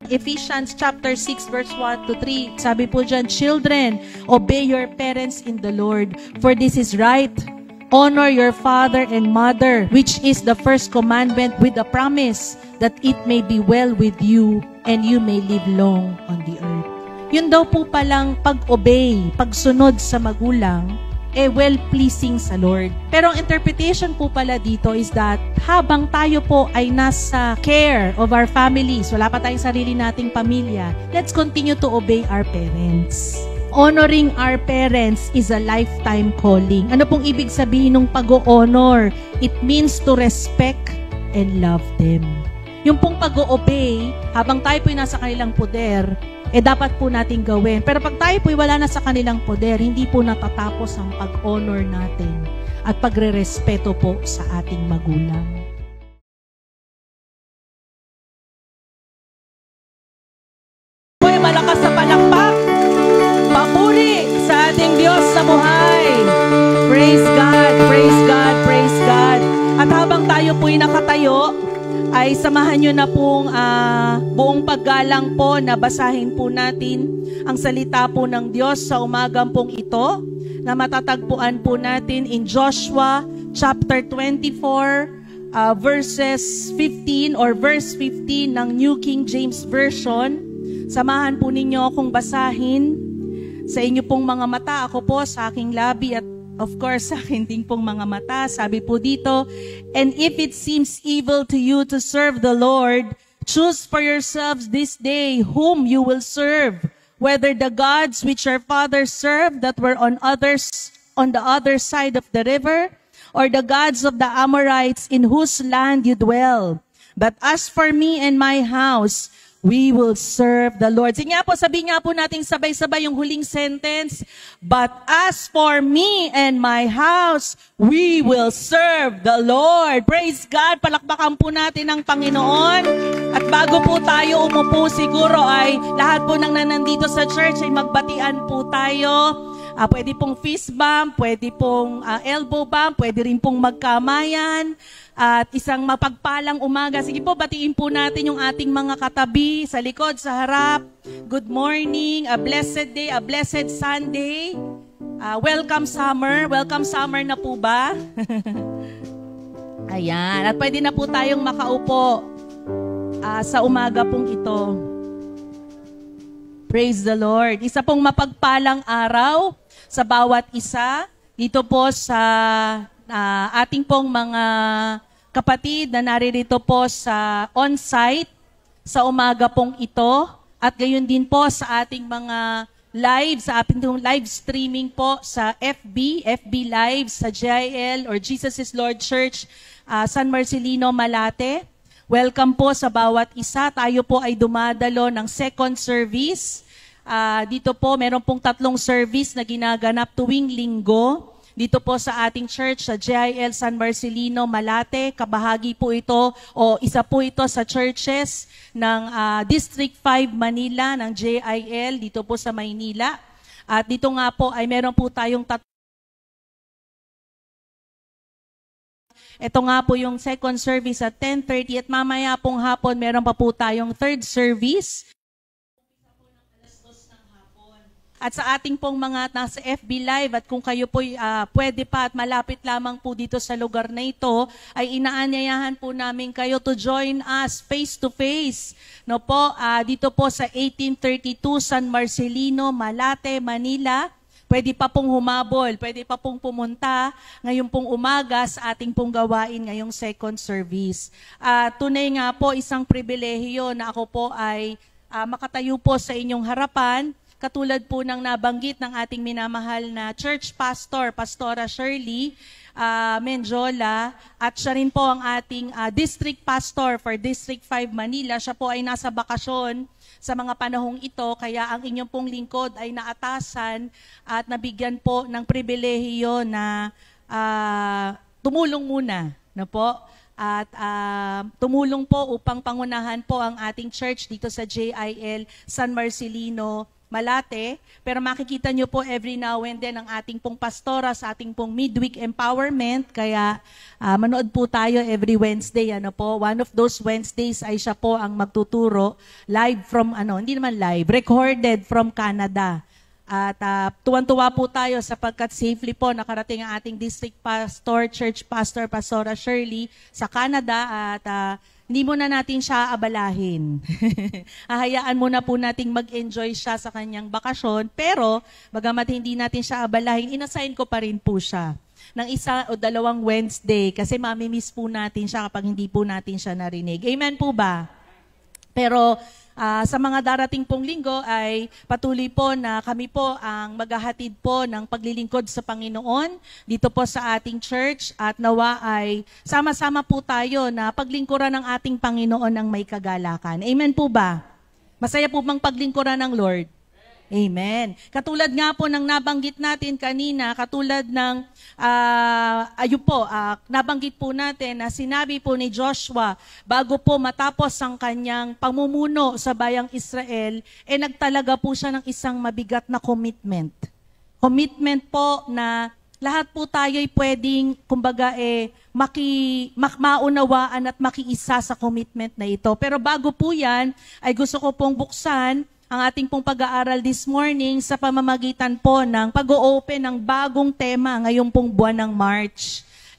Ephesians chapter 6 verse 1 to 3. Sabi po dyan, children, obey your parents in the Lord, for this is right. Honor your father and mother, which is the first commandment with the promise that it may be well with you and you may live long on the earth. Yun daw po palang pag-obey, pagsunod sa magulang, well-pleasing sa Lord. Pero ang interpretation po pala dito is that habang tayo po ay nasa care of our families, wala pa tayong sarili nating pamilya, let's continue to obey our parents. Honoring our parents is a lifetime calling. Ano pong ibig sabihin ng pag-honor? It means to respect and love them. Yung pong pag-obey, habang tayo po'y nasa kanilang poder, dapat po natin gawin. Pero pag tayo po'y wala na sa kanilang poder, hindi po natatapos ang pag-honor natin at pagre-respeto po sa ating magulang. Malakas sa palakpak, papuri sa ating Diyos sa buhay. Praise God, praise God, praise God. At habang tayo po'y nakatayo, ay samahan nyo na pong buong paggalang po na basahin po natin ang salita po ng Diyos sa umagang pong ito na matatagpuan po natin in Joshua chapter 24 verses 15 or verse 15 ng New King James Version. Samahan po ninyo akong basahin sa inyo pong mga mata. Ako po sa aking labi at of course, sa akin din pong mga mata. Sabi po dito, and if it seems evil to you to serve the Lord, choose for yourselves this day whom you will serve, whether the gods which your fathers served that were on the other side of the river, or the gods of the Amorites in whose land you dwell. But as for me and my house, we will serve the Lord. Sige nga po, sabihin nga po natin sabay-sabay yung huling sentence. But as for me and my house, we will serve the Lord. Praise God. Palakpakan po natin ang Panginoon. At bago po tayo umupo, siguro ay lahat po ng nandito sa church ay magbatian po tayo. Pwede pong fist bump, pwede pong elbow bump, pwede rin pong magkamayan. At isang mapagpalang umaga. Sige po, batiin po natin yung ating mga katabi sa likod, sa harap. Good morning, a blessed day, a blessed Sunday. Welcome summer. Welcome summer na po ba? Ayan. At pwede na po tayong makaupo sa umaga pong ito. Praise the Lord. Isa pong mapagpalang araw sa bawat isa. Dito po sa ating pong mga kapatid na naririto po sa on-site sa umaga pong ito at gayon din po sa ating mga live, sa ating live streaming po sa FB Live, sa JIL or Jesus is Lord Church, San Marcelino, Malate. Welcome po sa bawat isa. Tayo po ay dumadalo ng second service. Dito po, meron pong 3 service na ginaganap tuwing linggo. Dito po sa ating church, sa JIL San Marcelino, Malate. Kabahagi po ito, o isa po ito sa churches ng District 5 Manila, ng JIL, dito po sa Maynila. At dito nga po ay meron po tayong ito nga po yung second service at 10:30 at mamaya pong hapon meron pa po tayong third service. At sa ating pong mga nasa FB Live at kung kayo po pwede pa at malapit lamang po dito sa lugar na ito, ay inaanyayahan po namin kayo to join us face to face. No po, dito po sa 1832 San Marcelino, Malate, Manila. Pwede pa pong humabol, pwede pa pong pumunta ngayon pong umaga sa ating pong gawain ngayong second service. Tunay nga po isang pribilehiyo na ako po ay makatayo po sa inyong harapan. Katulad po ng nabanggit ng ating minamahal na church pastor, Pastora Shirley Menjola, at siya rin po ang ating district pastor for District 5 Manila. Siya po ay nasa bakasyon sa mga panahong ito, kaya ang inyong pong lingkod ay naatasan at nabigyan po ng pribilehiyo na tumulong muna, na po. At tumulong po upang pangunahan po ang ating church dito sa JIL San Marcelino, Malate, pero makikita nyo po every now and then ang ating pong pastora sa ating pong midweek empowerment, kaya manood po tayo every Wednesday, ano po. One of those Wednesdays ay siya po ang magtuturo live from, hindi naman live, recorded from Canada. At tuwan-tuwa po tayo sapagkat safely po nakarating ang ating district pastor, church pastor, Pastora Shirley sa Canada at hindi muna natin siya abalahin. Hahayaan muna po nating mag-enjoy siya sa kanyang bakasyon, pero bagamat hindi natin siya abalahin, inassign ko pa rin po siya ng 1 o 2 Wednesday kasi mamimiss po natin siya kapag hindi po natin siya narinig. Amen po ba? Pero sa mga darating pong linggo ay patuloy po na kami po ang maghahatid po ng paglilingkod sa Panginoon dito po sa ating church at nawa ay sama-sama po tayo na paglingkuran ng ating Panginoon ng may kagalakan. Amen po ba? Masaya po bang paglingkuran ng Lord? Amen. Katulad nga po ng nabanggit natin kanina, katulad ng, nabanggit po natin na sinabi po ni Joshua, bago po matapos ang kanyang pamumuno sa bayang Israel, nagtalaga po siya ng isang mabigat na commitment. Commitment po na lahat po tayo ay pwedeng, kumbaga, maunawaan at makiisa sa commitment na ito. Pero bago po yan, ay gusto ko pong buksan ang ating pong pag-aaral this morning sa pamamagitan po ng pag-o-open ng bagong tema ngayong pong buwan ng March.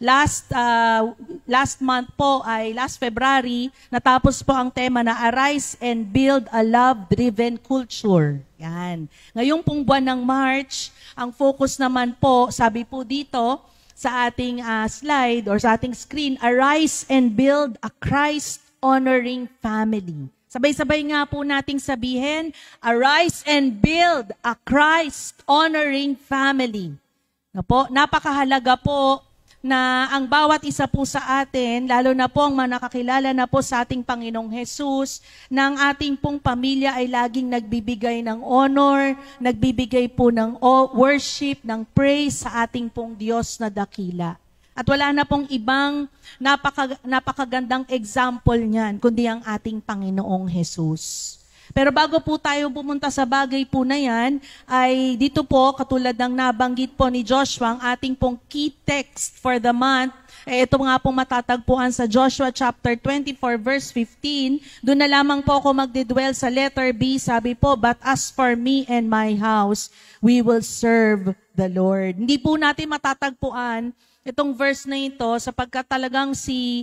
Last month po ay last February, natapos po ang tema na Arise and Build a Love-Driven Culture. Yan. Ngayong pong buwan ng March, ang focus naman po, sabi po dito sa ating slide or sa ating screen, Arise and Build a Christ-honoring Family. Sabay-sabay nga po nating sabihin, arise and build a Christ-honoring family. Napakahalaga po na ang bawat isa po sa atin, lalo na po ang nakakilala na po sa ating Panginoong Hesus, na ang ating pong pamilya ay laging nagbibigay ng honor, nagbibigay po ng worship, ng praise sa ating pong Diyos na dakila. At wala na pong ibang napakagandang example niyan, kundi ang ating Panginoong Hesus. Pero bago po tayo pumunta sa bagay po na yan, ay dito po, katulad ng nabanggit po ni Joshua, ang ating pong key text for the month, ito nga pong matatagpuan sa Joshua chapter 24 verse 15. Doon na lamang po ako magdidwell sa letter B, sabi po, but as for me and my house, we will serve the Lord. Hindi po natin matatagpuan itong verse na ito sapagkat talagang si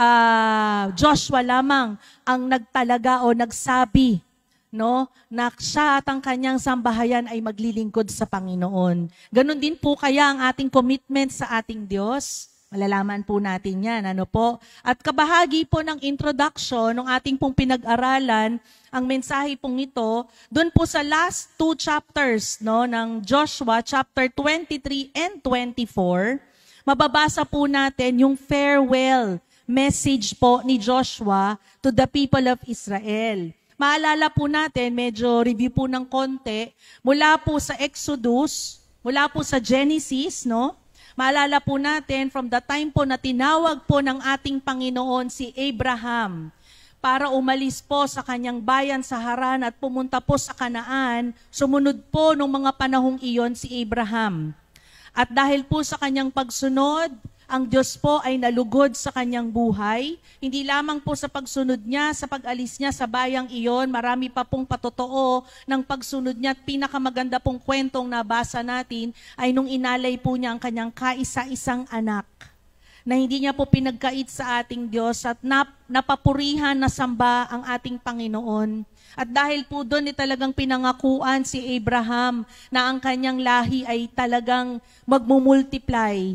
Joshua lamang ang nagtalaga o nagsabi, no, na siya at ang kanyang sambahayan ay maglilingkod sa Panginoon. Ganon din po kaya ang ating commitment sa ating Diyos. Malalaman po natin yan, ano po? At kabahagi po ng introduction ng ating pong pinag-aralan, ang mensahe pong ito, doon po sa last 2 chapters, no, ng Joshua, chapter 23 and 24, mababasa po natin yung farewell message po ni Joshua to the people of Israel. Maalala po natin, medyo review po ng konti, mula po sa Exodus, mula po sa Genesis, no? Maalala po natin, from the time po na tinawag po ng ating Panginoon si Abraham para umalis po sa kanyang bayan sa Haran at pumunta po sa Kanaan, sumunod po nung mga panahong iyon si Abraham. At dahil po sa kanyang pagsunod, ang Diyos po ay nalugod sa kanyang buhay. Hindi lamang po sa pagsunod niya, sa pag-alis niya sa bayang iyon, marami pa pong patotoo ng pagsunod niya. At pinakamaganda pong kwentong nabasa natin ay nung inalay po niya ang kanyang kaisa-isang anak na hindi niya po pinagkait sa ating Diyos at napapurihan na samba ang ating Panginoon. At dahil po doon talagang pinangakuan si Abraham na ang kanyang lahi ay talagang magmumultiply.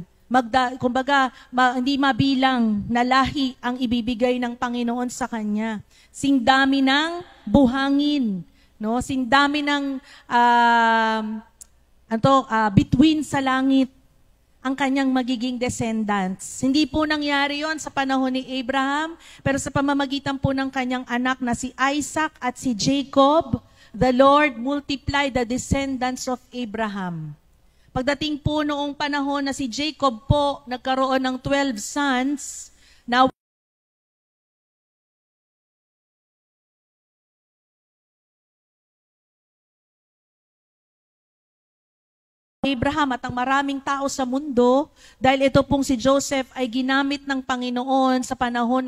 Hindi mabilang na lahi ang ibibigay ng Panginoon sa kanya. Sing dami ng buhangin, no? Sing dami ng bituin sa langit ang kanyang magiging descendants. Hindi po nangyari yon sa panahon ni Abraham, pero sa pamamagitan po ng kanyang anak na si Isaac at si Jacob, the Lord multiplied the descendants of Abraham. Pagdating po noong panahon na si Jacob po nagkaroon ng 12 sons, na Abraham at ang maraming tao sa mundo, dahil ito pong si Joseph ay ginamit ng Panginoon sa panahon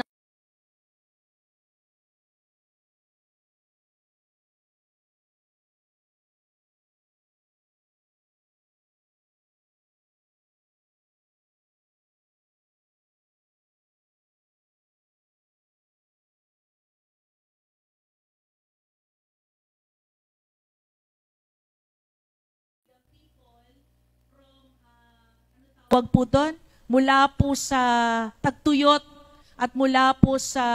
wag po doon, mula po sa tagtuyot at mula po sa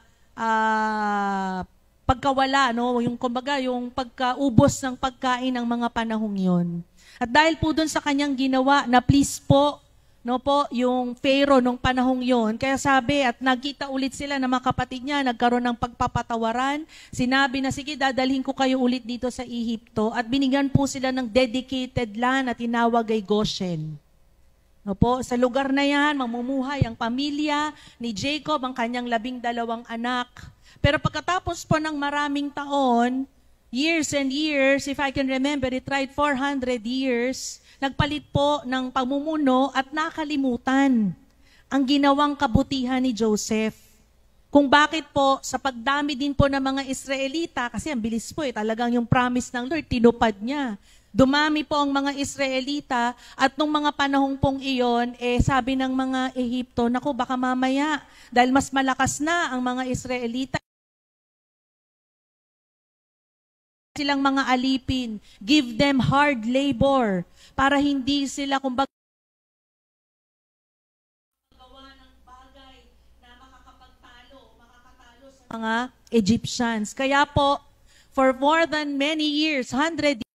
pagkawala, no? Yung kumbaga, yung pagkaubos ng pagkain ng mga panahong yon. At dahil po doon sa kanyang ginawa na please po, no po, yung Pharaoh nung panahong yon, kaya sabi at nagkita ulit sila ng mga kapatid niya, nagkaroon ng pagpapatawaran, sinabi na sige dadalhin ko kayo ulit dito sa Ehipto at binigyan po sila ng dedicated land at tinawag ay Goshen. No po, sa lugar na yan, mamumuhay ang pamilya ni Jacob, ang kanyang 12 anak. Pero pagkatapos po ng maraming taon, years and years, if I can remember it right, 400 years, nagpalit po ng pamumuno at nakalimutan ang ginawang kabutihan ni Joseph. Kung bakit po, sa pagdami din po ng mga Israelita, kasi ang bilis po talagang yung promise ng Lord, tinupad niya. Dumami po ang mga Israelita at nung mga panahong pong iyon, sabi ng mga Ehipto, naku baka mamaya, dahil mas malakas na ang mga Israelita, silang mga alipin, give them hard labor, para hindi sila kumbaga gawa ng bagay na makakatalo sa mga Egyptians. Kaya po, for more than many years, 100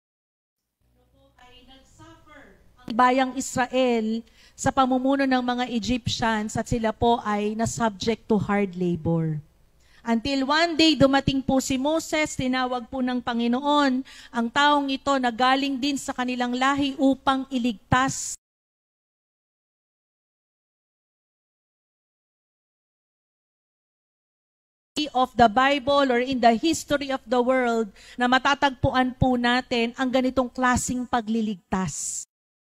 bayang Israel sa pamumuno ng mga Egyptians at sila po ay na-subject to hard labor. Until one day, dumating po si Moses, tinawag po ng Panginoon ang taong ito na galing din sa kanilang lahi upang iligtas of the Bible or in the history of the world na matatagpuan po natin ang ganitong klasing pagliligtas.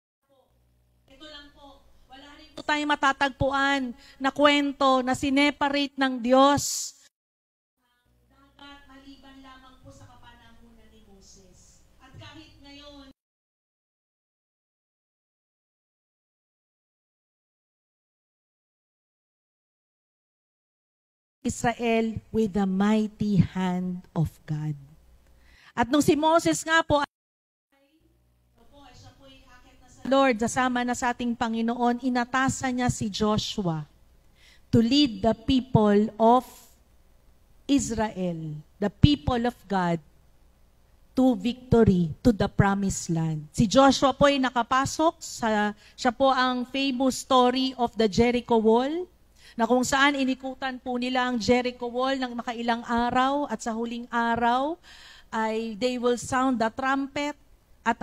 Tayo matatagpuan na kwento na sineparate ng Diyos ang dagat maliban lamang po sa kapanahunan ni Moses. At kahit ngayon, Israel with the mighty hand of God. At nung si Moses nga po Lord, kasama na sa ating Panginoon, inatasan niya si Joshua to lead the people of Israel, the people of God, to victory, to the promised land. Si Joshua po ay nakapasok, siya po ang famous story of the Jericho Wall, na kung saan inikutan po nila ang Jericho Wall ng makailang araw, at sa huling araw ay they will sound the trumpet, at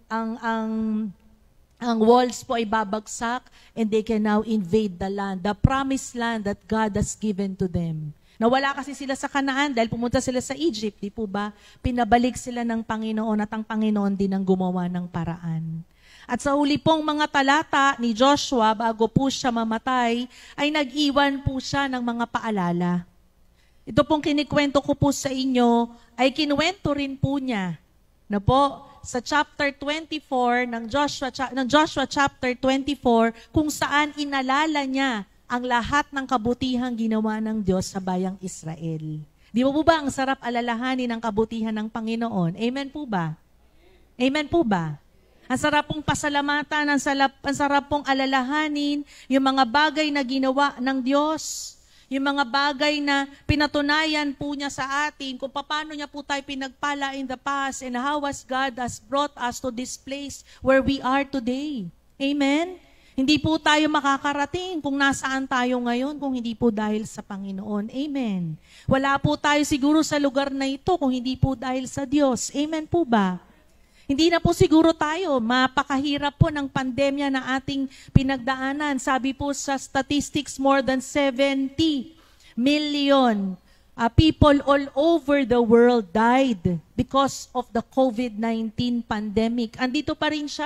ang walls po ay babagsak and they can now invade the land, the promised land that God has given to them. Nawala kasi sila sa Kanaan dahil pumunta sila sa Egypt, di po ba? Pinabalik sila ng Panginoon at ang Panginoon din ang gumawa ng paraan. At sa huli pong mga talata ni Joshua, bago po siya mamatay, ay nag-iwan po siya ng mga paalala. Ito pong kinikwento ko po sa inyo, ay kinuwento rin po niya na po, sa chapter 24 ng Joshua chapter 24, kung saan inalala niya ang lahat ng kabutihang ginawa ng Diyos sa bayang Israel. Di ba po ba ang sarap alalahanin ang kabutihan ng Panginoon? Amen po ba? Amen po ba? Ang sarap pong pasalamatan, ang sarap pong alalahanin yung mga bagay na ginawa ng Diyos. Yung mga bagay na pinatunayan po niya sa atin, kung paano niya po tayo pinagpala in the past and how has God has brought us to this place where we are today. Amen? Hindi po tayo makakarating kung nasaan tayo ngayon kung hindi po dahil sa Panginoon. Amen. Wala po tayo siguro sa lugar na ito kung hindi po dahil sa Diyos. Amen po ba? Hindi na po siguro tayo, mapakahirap po ng pandemya na ating pinagdaanan. Sabi po sa statistics, more than 70 million people all over the world died because of the COVID-19 pandemic. Andito pa rin siya,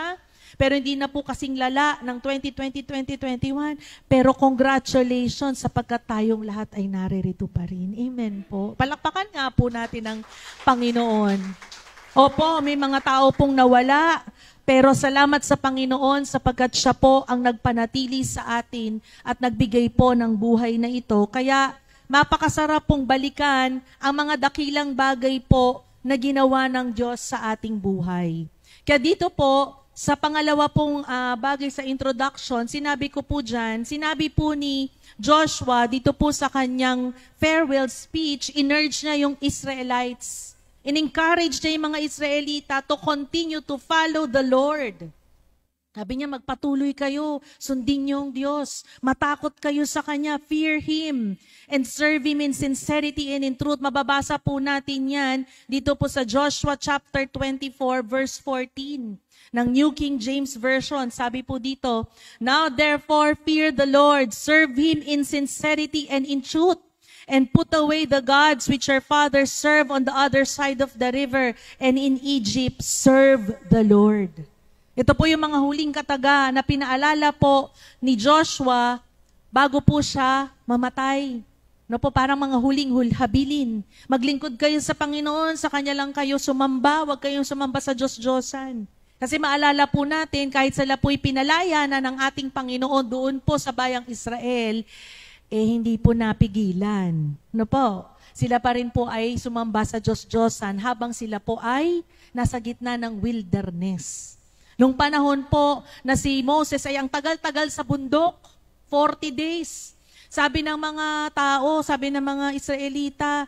Pero hindi na po kasing lala ng 2020-2021. Pero congratulations sapagkat tayong lahat ay naririto pa rin. Amen po. Palakpakan nga po natin ang Panginoon. Opo, may mga tao pong nawala. Pero salamat sa Panginoon sapagkat siya po ang nagpanatili sa atin at nagbigay po ng buhay na ito. Kaya mapakasarap pong balikan ang mga dakilang bagay po na ginawa ng Diyos sa ating buhay. Kaya dito po, sa pangalawa pong bagay sa introduction, sinabi ko po dyan, sinabi po ni Joshua dito po sa kanyang farewell speech, in-urge niya yung Israelites. In-encourage niya yung mga Israelita to continue to follow the Lord. Sabi niya, magpatuloy kayo, sundin niyo ang Diyos, matakot kayo sa Kanya, fear Him, and serve Him in sincerity and in truth. Mababasa po natin yan dito po sa Joshua chapter 24, verse 14 ng New King James Version. Sabi po dito, now therefore fear the Lord, serve Him in sincerity and in truth, and put away the gods which your fathers served on the other side of the river, and in Egypt serve the Lord. Ito po yung mga huling kataga na pinaalala po ni Joshua bago po siya mamatay. No po, parang mga huling habilin. Maglingkod kayo sa Panginoon, sa Kanya lang kayo sumamba, huwag kayong sumamba sa Diyos-Diyosan. Kasi maalala po natin, kahit sila po'y pinalaya na ng ating Panginoon doon po sa bayang Israel, hindi po napigilan. No po? Sila pa rin po ay sumamba sa Diyos-Diyosan habang sila po ay nasa gitna ng wilderness. Nung panahon po na si Moses ay ang tagal-tagal sa bundok, 40 days. Sabi ng mga tao, sabi ng mga Israelita,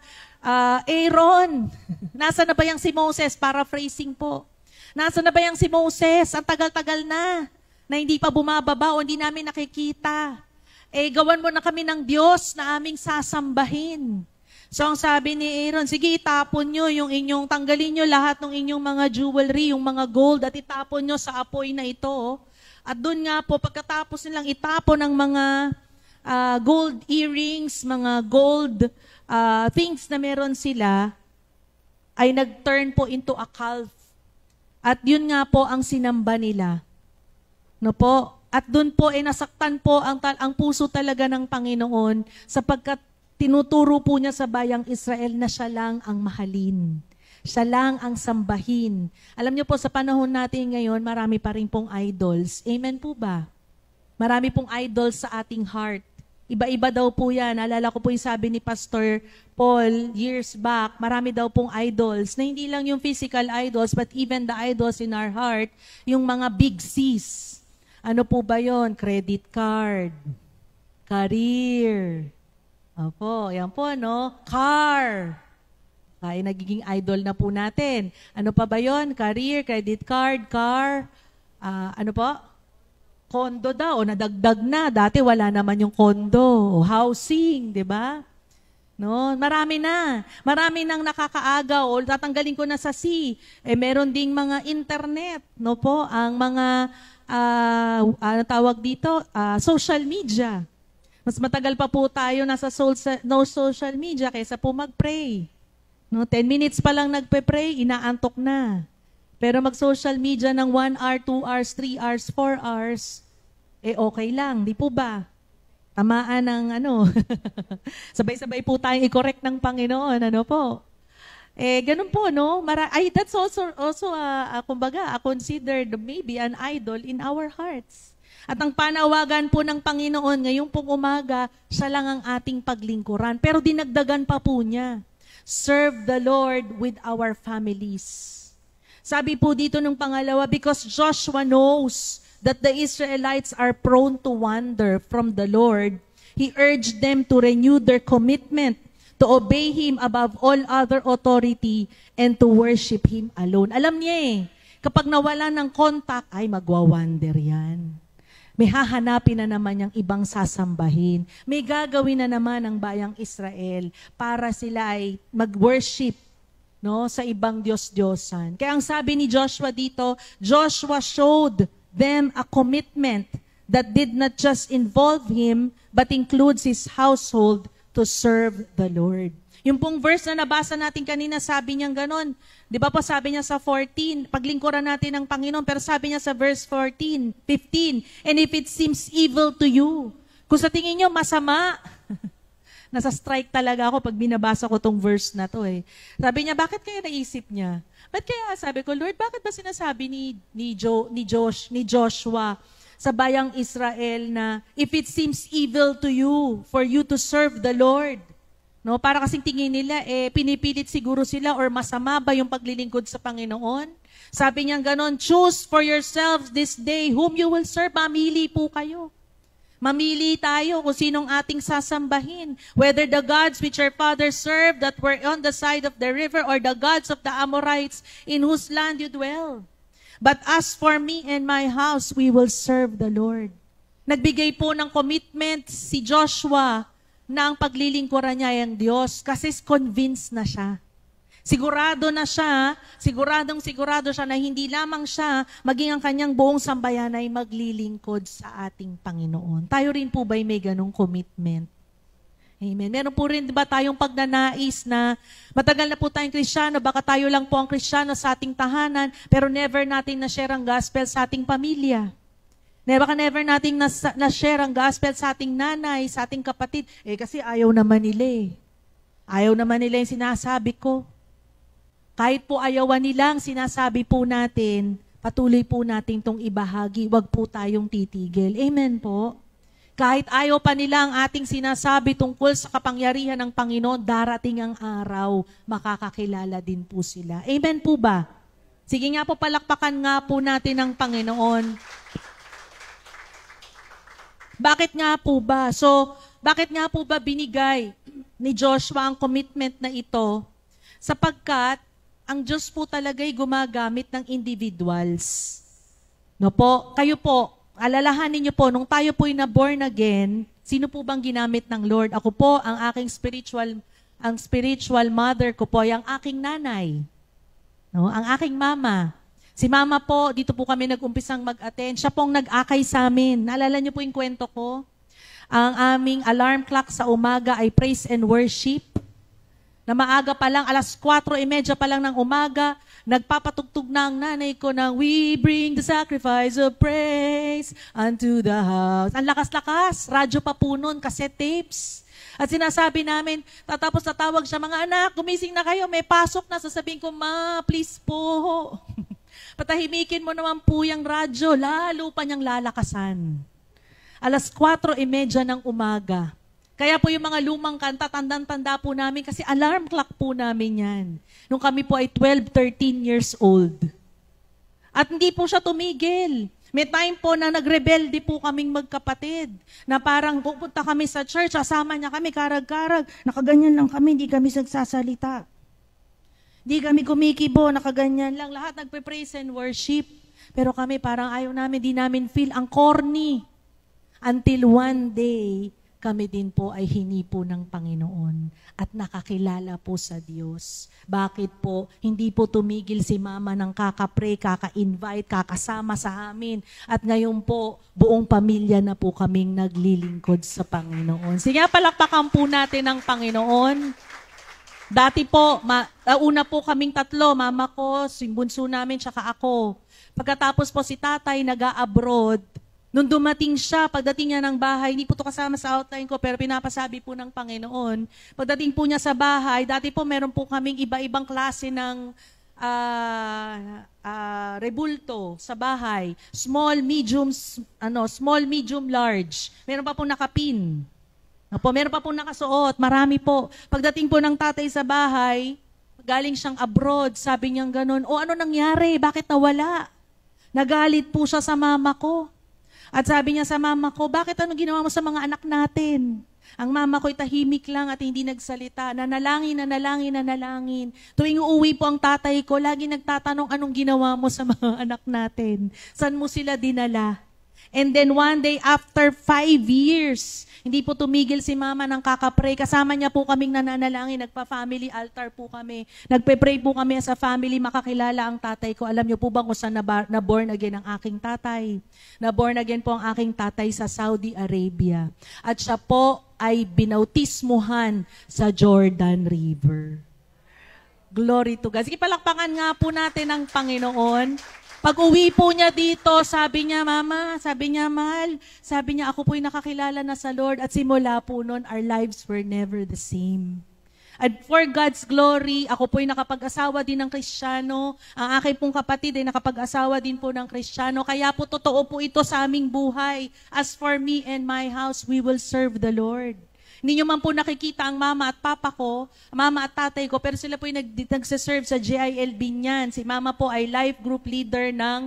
Aaron, nasa na ba yang si Moses? Paraphrasing po. Nasa na ba yang si Moses? Ang tagal-tagal na hindi pa bumababa o hindi namin nakikita. Gawan mo na kami ng Diyos na aming sasambahin. So ang sabi ni Aaron, sige itapon nyo tanggalin nyo lahat ng inyong mga jewelry, yung mga gold at itapon nyo sa apoy na ito. At doon nga po, pagkatapos nilang itapon ng mga gold earrings, mga gold things na meron sila, ay nag-turn po into a calf. At yun nga po ang sinamba nila. No po? At doon po nasaktan po ang puso talaga ng Panginoon sapagkat tinuturo po niya sa bayang Israel na siya lang ang mahalin. Siya lang ang sambahin. Alam niyo po, sa panahon natin ngayon, marami pa rin pong idols. Amen po ba? Marami pong idols sa ating heart. Iba-iba daw po yan. Alala ko po yung sabi ni Pastor Paul years back, marami daw pong idols na hindi lang yung physical idols but even the idols in our heart, yung mga big C's. Ano po ba yon? Credit card, career, opo, yan po, no? Car. Kaya nagiging idol na po natin. Ano pa ba yon? Career, credit card, car, ano po? Kondo daw, o nadagdag na. Dati wala naman yung kondo, housing, di ba? No, marami na. Marami nang nakakaagaw o tatanggalin ko na sa C. Meron ding mga internet, no po, ang mga ano tawag dito, social media. Mas matagal pa po tayo nasa social media kaysa po mag-pray. No, 10 minutes pa lang nagpe-pray, inaantok na. Pero mag-social media ng 1 hour, 2 hours, 3 hours, 4 hours, okay lang, di po ba? Tamaan ng sabay-sabay po tayong i-correct ng Panginoon, ano po? Ganun po, no? That's also kumbaga, considered maybe an idol in our hearts. At ang panawagan po ng Panginoon ngayong pong umaga, siya lang ang ating paglingkuran. Pero dinagdagan pa po niya, serve the Lord with our families. Sabi po dito ng pangalawa, because Joshua knows that the Israelites are prone to wander from the Lord, he urged them to renew their commitment to obey Him above all other authority and to worship Him alone. Alam niya kapag nawala ng contact, ay magwawander yan. May hahanapin na naman yung ibang sasambahin. May gagawin na naman ang bayang Israel para sila ay mag-worship, no, sa ibang Diyos-Diyosan. Kaya ang sabi ni Joshua dito, Joshua showed them a commitment that did not just involve him, but includes his household to serve the Lord. Yung pong verse na nabasa natin kanina, sabi niya ganon. Di ba po sabi niya sa 14, paglingkuran natin ng Panginoon, pero sabi niya sa verse 14, 15, and if it seems evil to you, kung sa tingin niyo masama, nasa strike talaga ako pag binabasa ko tong verse na to eh. Sabi niya, bakit kaya naisip niya? Ba't kaya sabi ko, Lord, bakit ba sinasabi ni Joshua sa bayang Israel na if it seems evil to you, for you to serve the Lord? No, para kasing tingin nila, pinipilit siguro sila or masama ba yung paglilingkod sa Panginoon? Sabi niya ganon, choose for yourselves this day whom you will serve. Mamili po kayo. Mamili tayo kung sinong ating sasambahin. Whether the gods which our fathers served that were on the side of the river or the gods of the Amorites in whose land you dwell. But as for me and my house, we will serve the Lord. Nagbigay po ng commitment si Joshua na ang paglilingkuran niya ay ang Diyos kasi convinced na siya. Sigurado siya na hindi lamang siya, maging ang kanyang buong sambayan ay maglilingkod sa ating Panginoon. Tayo rin po ba'y may ganong commitment? Amen. Meron po rin ba tayong pagnanais na matagal na po tayong Kristiyano, baka tayo lang po ang Kristiyano sa ating tahanan, pero never natin na-share ang gospel sa ating pamilya. Never nating na-share ang gospel sa ating nanay, sa ating kapatid. Kasi ayaw naman nila eh. Ayaw naman nila yung sinasabi ko. Kahit po ayawan nilang sinasabi po natin, patuloy po natin itong ibahagi. Huwag po tayong titigil. Amen po. Kahit ayaw pa nila ang ating sinasabi tungkol sa kapangyarihan ng Panginoon, darating ang araw, makakakilala din po sila. Amen po ba? Sige nga po, palakpakan nga po natin ang Panginoon. Bakit nga po ba? Bakit nga po ba binigay ni Joshua ang commitment na ito? Sapagkat ang Diyos po talaga'y gumagamit ng individuals. No po, kayo po, alalahanin niyo po, nung tayo po'y na born again, sino po bang ginamit ng Lord? Ako po, ang aking spiritual mother ko po ay ang aking nanay. No, ang aking mama. Si mama po, dito po kami nag-umpisang mag-attend. Siya pong nag-akay sa amin. Naalala niyo po yung kwento ko? Ang aming alarm clock sa umaga ay praise and worship. Na maaga pa lang, 4:30 pa lang ng umaga, nagpapatugtog na ang nanay ko ng we bring the sacrifice of praise unto the house. Ang lakas-lakas, radyo pa po nun, cassette tapes. At sinasabi namin, tatapos tatawag siya, mga anak, gumising na kayo, may pasok na. Sasabihin ko, ma, please po. Patahimikin mo naman po yung radyo, lalo pa niyang lalakasan. 4:30 ng umaga. Kaya po yung mga lumang kanta, tandang-tanda po namin kasi alarm clock po namin yan. Nung kami po ay 12, 13 years old. At hindi po siya tumigil. May time po na nagrebelde po kaming magkapatid. Na parang pupunta kami sa church, asama niya kami, karag-karag. Nakaganyan lang kami, hindi kami nagsasalita. Di kami kumikibo, nakaganyan lang. Lahat nagpe-praise and worship. Pero kami parang ayaw namin, di namin feel ang corny. Until one day, kami din po ay hinipo ng Panginoon at nakakilala po sa Diyos. Bakit po? Hindi po tumigil si mama ng kaka-pray, kaka-invite, kakasama sa amin. At ngayon po, buong pamilya na po kaming naglilingkod sa Panginoon. Sige, palakpakan po natin ang Panginoon. Dati po, una po kaming tatlo, mama ko, si bunso namin, tsaka ako. Pagkatapos po si tatay nag-a-abroad, nung dumating siya, pagdating niya ng bahay, hindi po ito kasama sa outline ko, pero pinapasabi po ng Panginoon. Pagdating po niya sa bahay, dati po meron po kaming iba-ibang klase ng rebulto sa bahay. Small, medium, large. Meron pa po nakapin. Meron pa po nakasuot. Marami po. Pagdating po ng tatay sa bahay, galing siyang abroad, sabi niyang ganun, ano nangyari? Bakit nawala? Nagalit po siya sa mama ko. At sabi niya sa mama ko, bakit ginawa mo sa mga anak natin? Ang mama ko'y tahimik lang at hindi nagsalita. Nanalangin. Tuwing uuwi po ang tatay ko, lagi nagtatanong anong ginawa mo sa mga anak natin. Saan mo sila dinala? And then one day, after 5 years, hindi po tumigil si mama ng kakapray. Kasama niya po kaming nananalangin, nagpa-family altar po kami. Nagpe-pray po kami sa family, makakilala ang tatay ko. Alam niyo po ba kung saan na-born again ang aking tatay? Na-born again po ang aking tatay sa Saudi Arabia. At siya po ay binautismuhan sa Jordan River. Glory to God. Sige, palakpakan nga po natin ang Panginoon. Pag uwi po niya dito, sabi niya, Mama, sabi niya, Mahal, sabi niya, ako po'y nakakilala na sa Lord at simula po noon, our lives were never the same. And for God's glory, ako po'y nakapag-asawa din ng Kristiyano. Ang aking pong kapatid ay nakapag-asawa din po ng Kristiyano. Kaya po totoo po ito sa aming buhay. As for me and my house, we will serve the Lord. Hindi nyo man po nakikita ang mama at papa ko, mama at tatay ko, pero sila po yung nagsiserve sa GILB niyan. Si mama po ay life group leader ng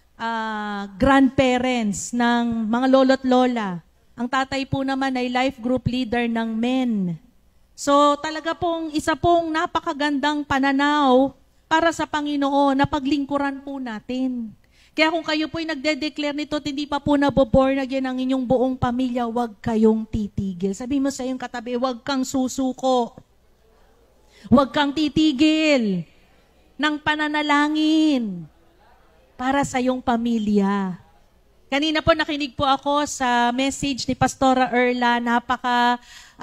grandparents, ng mga lolo't lola. Ang tatay po naman ay life group leader ng men. So talaga pong isa pong napakagandang pananaw para sa Panginoon na paglingkuran po natin. Kaya kung kayo po'y nagde-declare nito at hindi pa po naboborn again ang inyong buong pamilya, huwag kayong titigil. Sabi mo sa iyong katabi, huwag kang susuko. Huwag kang titigil ng pananalangin para sa iyong pamilya. Kanina po nakinig po ako sa message ni Pastora Erla, napaka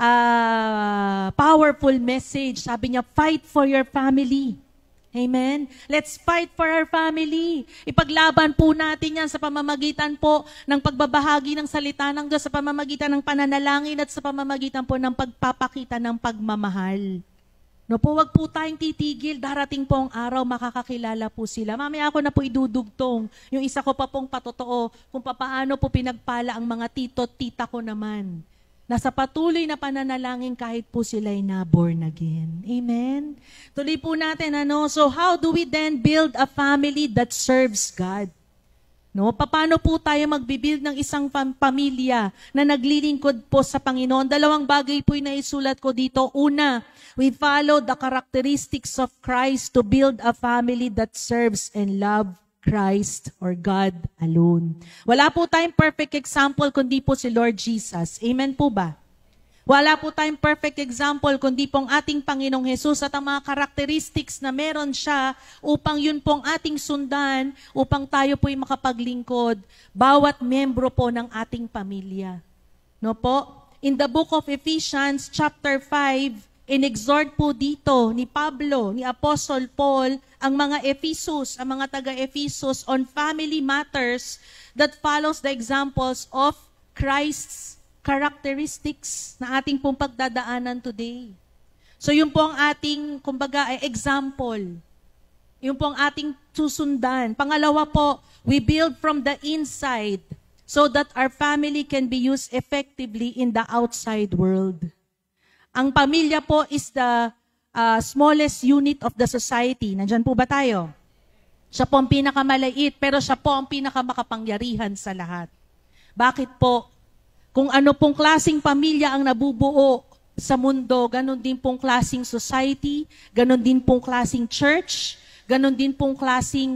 powerful message. Sabi niya, fight for your family. Amen? Let's fight for our family. Ipaglaban po natin yan sa pamamagitan po ng pagbabahagi ng salita ng Diyos, sa pamamagitan ng pananalangin at sa pamamagitan po ng pagpapakita ng pagmamahal. No po, wag po tayong titigil. Darating po ang araw, makakakilala po sila. Mamaya ako na po idudugtong. Yung isa ko pa pong patotoo kung paano po pinagpala ang mga tito at tita ko naman. Nasa patuloy na pananalangin kahit po sila'y na-born again. Amen? Tuloy po natin, So how do we then build a family that serves God? No? Paano po tayo magbibuild ng isang pamilya na naglilingkod po sa Panginoon? Dalawang bagay po yung naisulat ko dito. Una, we follow the characteristics of Christ to build a family that serves and loves Christ or God alone. Wala po tayong perfect example kundi po si Lord Jesus. Amen po ba? Wala po tayong perfect example kundi pong ating Panginoong Jesus at ang mga characteristics na meron siya upang yun pong ating sundan, upang tayo po'y makapaglingkod, bawat membro po ng ating pamilya. No po? In the book of Ephesians chapter 5, inexhort po dito ni Pablo, ni Apostle Paul, ang mga Ephesus, ang mga taga-Ephesus on family matters that follows the examples of Christ's characteristics na ating pong pagdadaanan today. So yun po ang ating, kumbaga, example. Yun po ang ating susundan. Pangalawa po, we build from the inside so that our family can be used effectively in the outside world. Ang pamilya po is the smallest unit of the society. Nandyan po ba tayo? Siya po ang pinakamaliit, pero siya po ang pinakamakapangyarihan sa lahat. Bakit po? Kung ano pong klaseng pamilya ang nabubuo sa mundo, ganon din pong klaseng society, ganon din pong klaseng church, ganon din pong klaseng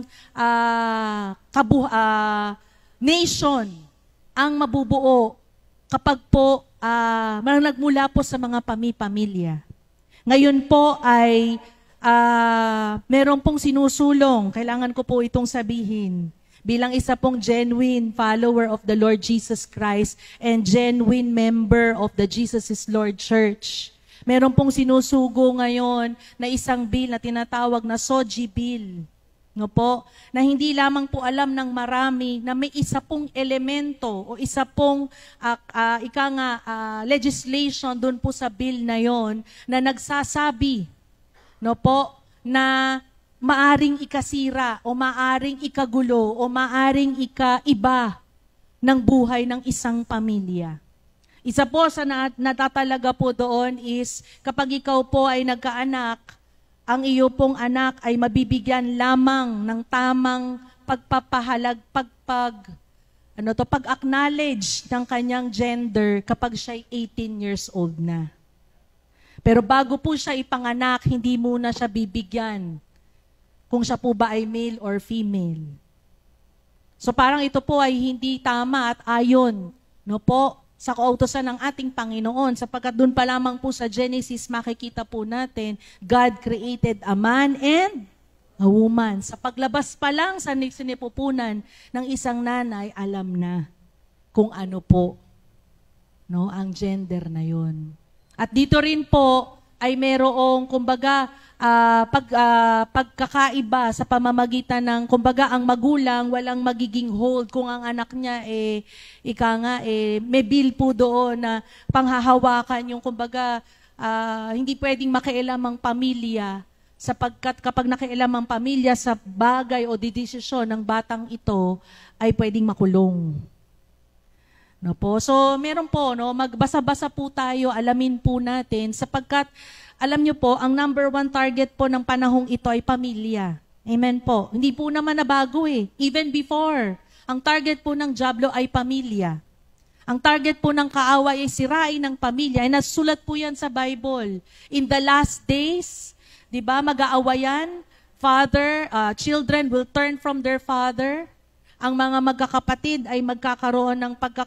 nation ang mabubuo kapag po nagmula po sa mga pamilya. Ngayon po ay meron pong sinusulong. Kailangan ko po itong sabihin. Bilang isa pong genuine follower of the Lord Jesus Christ and genuine member of the Jesus is Lord Church. Meron pong sinusugo ngayon na isang bill na tinatawag na Soji Bill. No po, na hindi lamang po alam ng marami na may isa pong elemento o isa pong legislation doon po sa bill na yon na nagsasabi, no po, na maaring ikasira o maaring ikagulo o maaring ikaiba ng buhay ng isang pamilya. Isa po sa natatalaga po doon is kapag ikaw po ay nagkaanak, ang iyo pong anak ay mabibigyan lamang ng tamang pag-acknowledge ng kanyang gender kapag siya'y 18 years old na. Pero bago po siya ipanganak, hindi muna siya bibigyan kung siya po ba ay male or female. So parang ito po ay hindi tama at ayon, no po, sa kautusan ng ating Panginoon, sapagkat doon pa lamang po sa Genesis makikita po natin, God created a man and a woman. Sa paglabas pa lang sa sinipupunan ng isang nanay, alam na kung ano po, no, ang gender na yon. At dito rin po ay merong, kumbaga, pagkakaiba sa pamamagitan ng, kumbaga, ang magulang walang magiging hold kung ang anak niya may bill po doon na panghahawakan yung, kumbaga, hindi pwedeng makialam ang pamilya, sapagkat kapag nakialam ang pamilya sa bagay o desisyon ng batang ito, ay pwedeng makulong. No po? So, meron po, no, magbasa-basa po tayo, alamin po natin, sapagkat alam nyo po, ang number one target po ng panahong ito ay pamilya. Amen po. Hindi po naman nabago eh. Even before, ang target po ng dyablo ay pamilya. Ang target po ng kaaway ay sirain ng pamilya. Ay nasulat po yan sa Bible. In the last days, di ba, mag-aawayan, children will turn from their father. Ang mga magkakapatid ay magkakaroon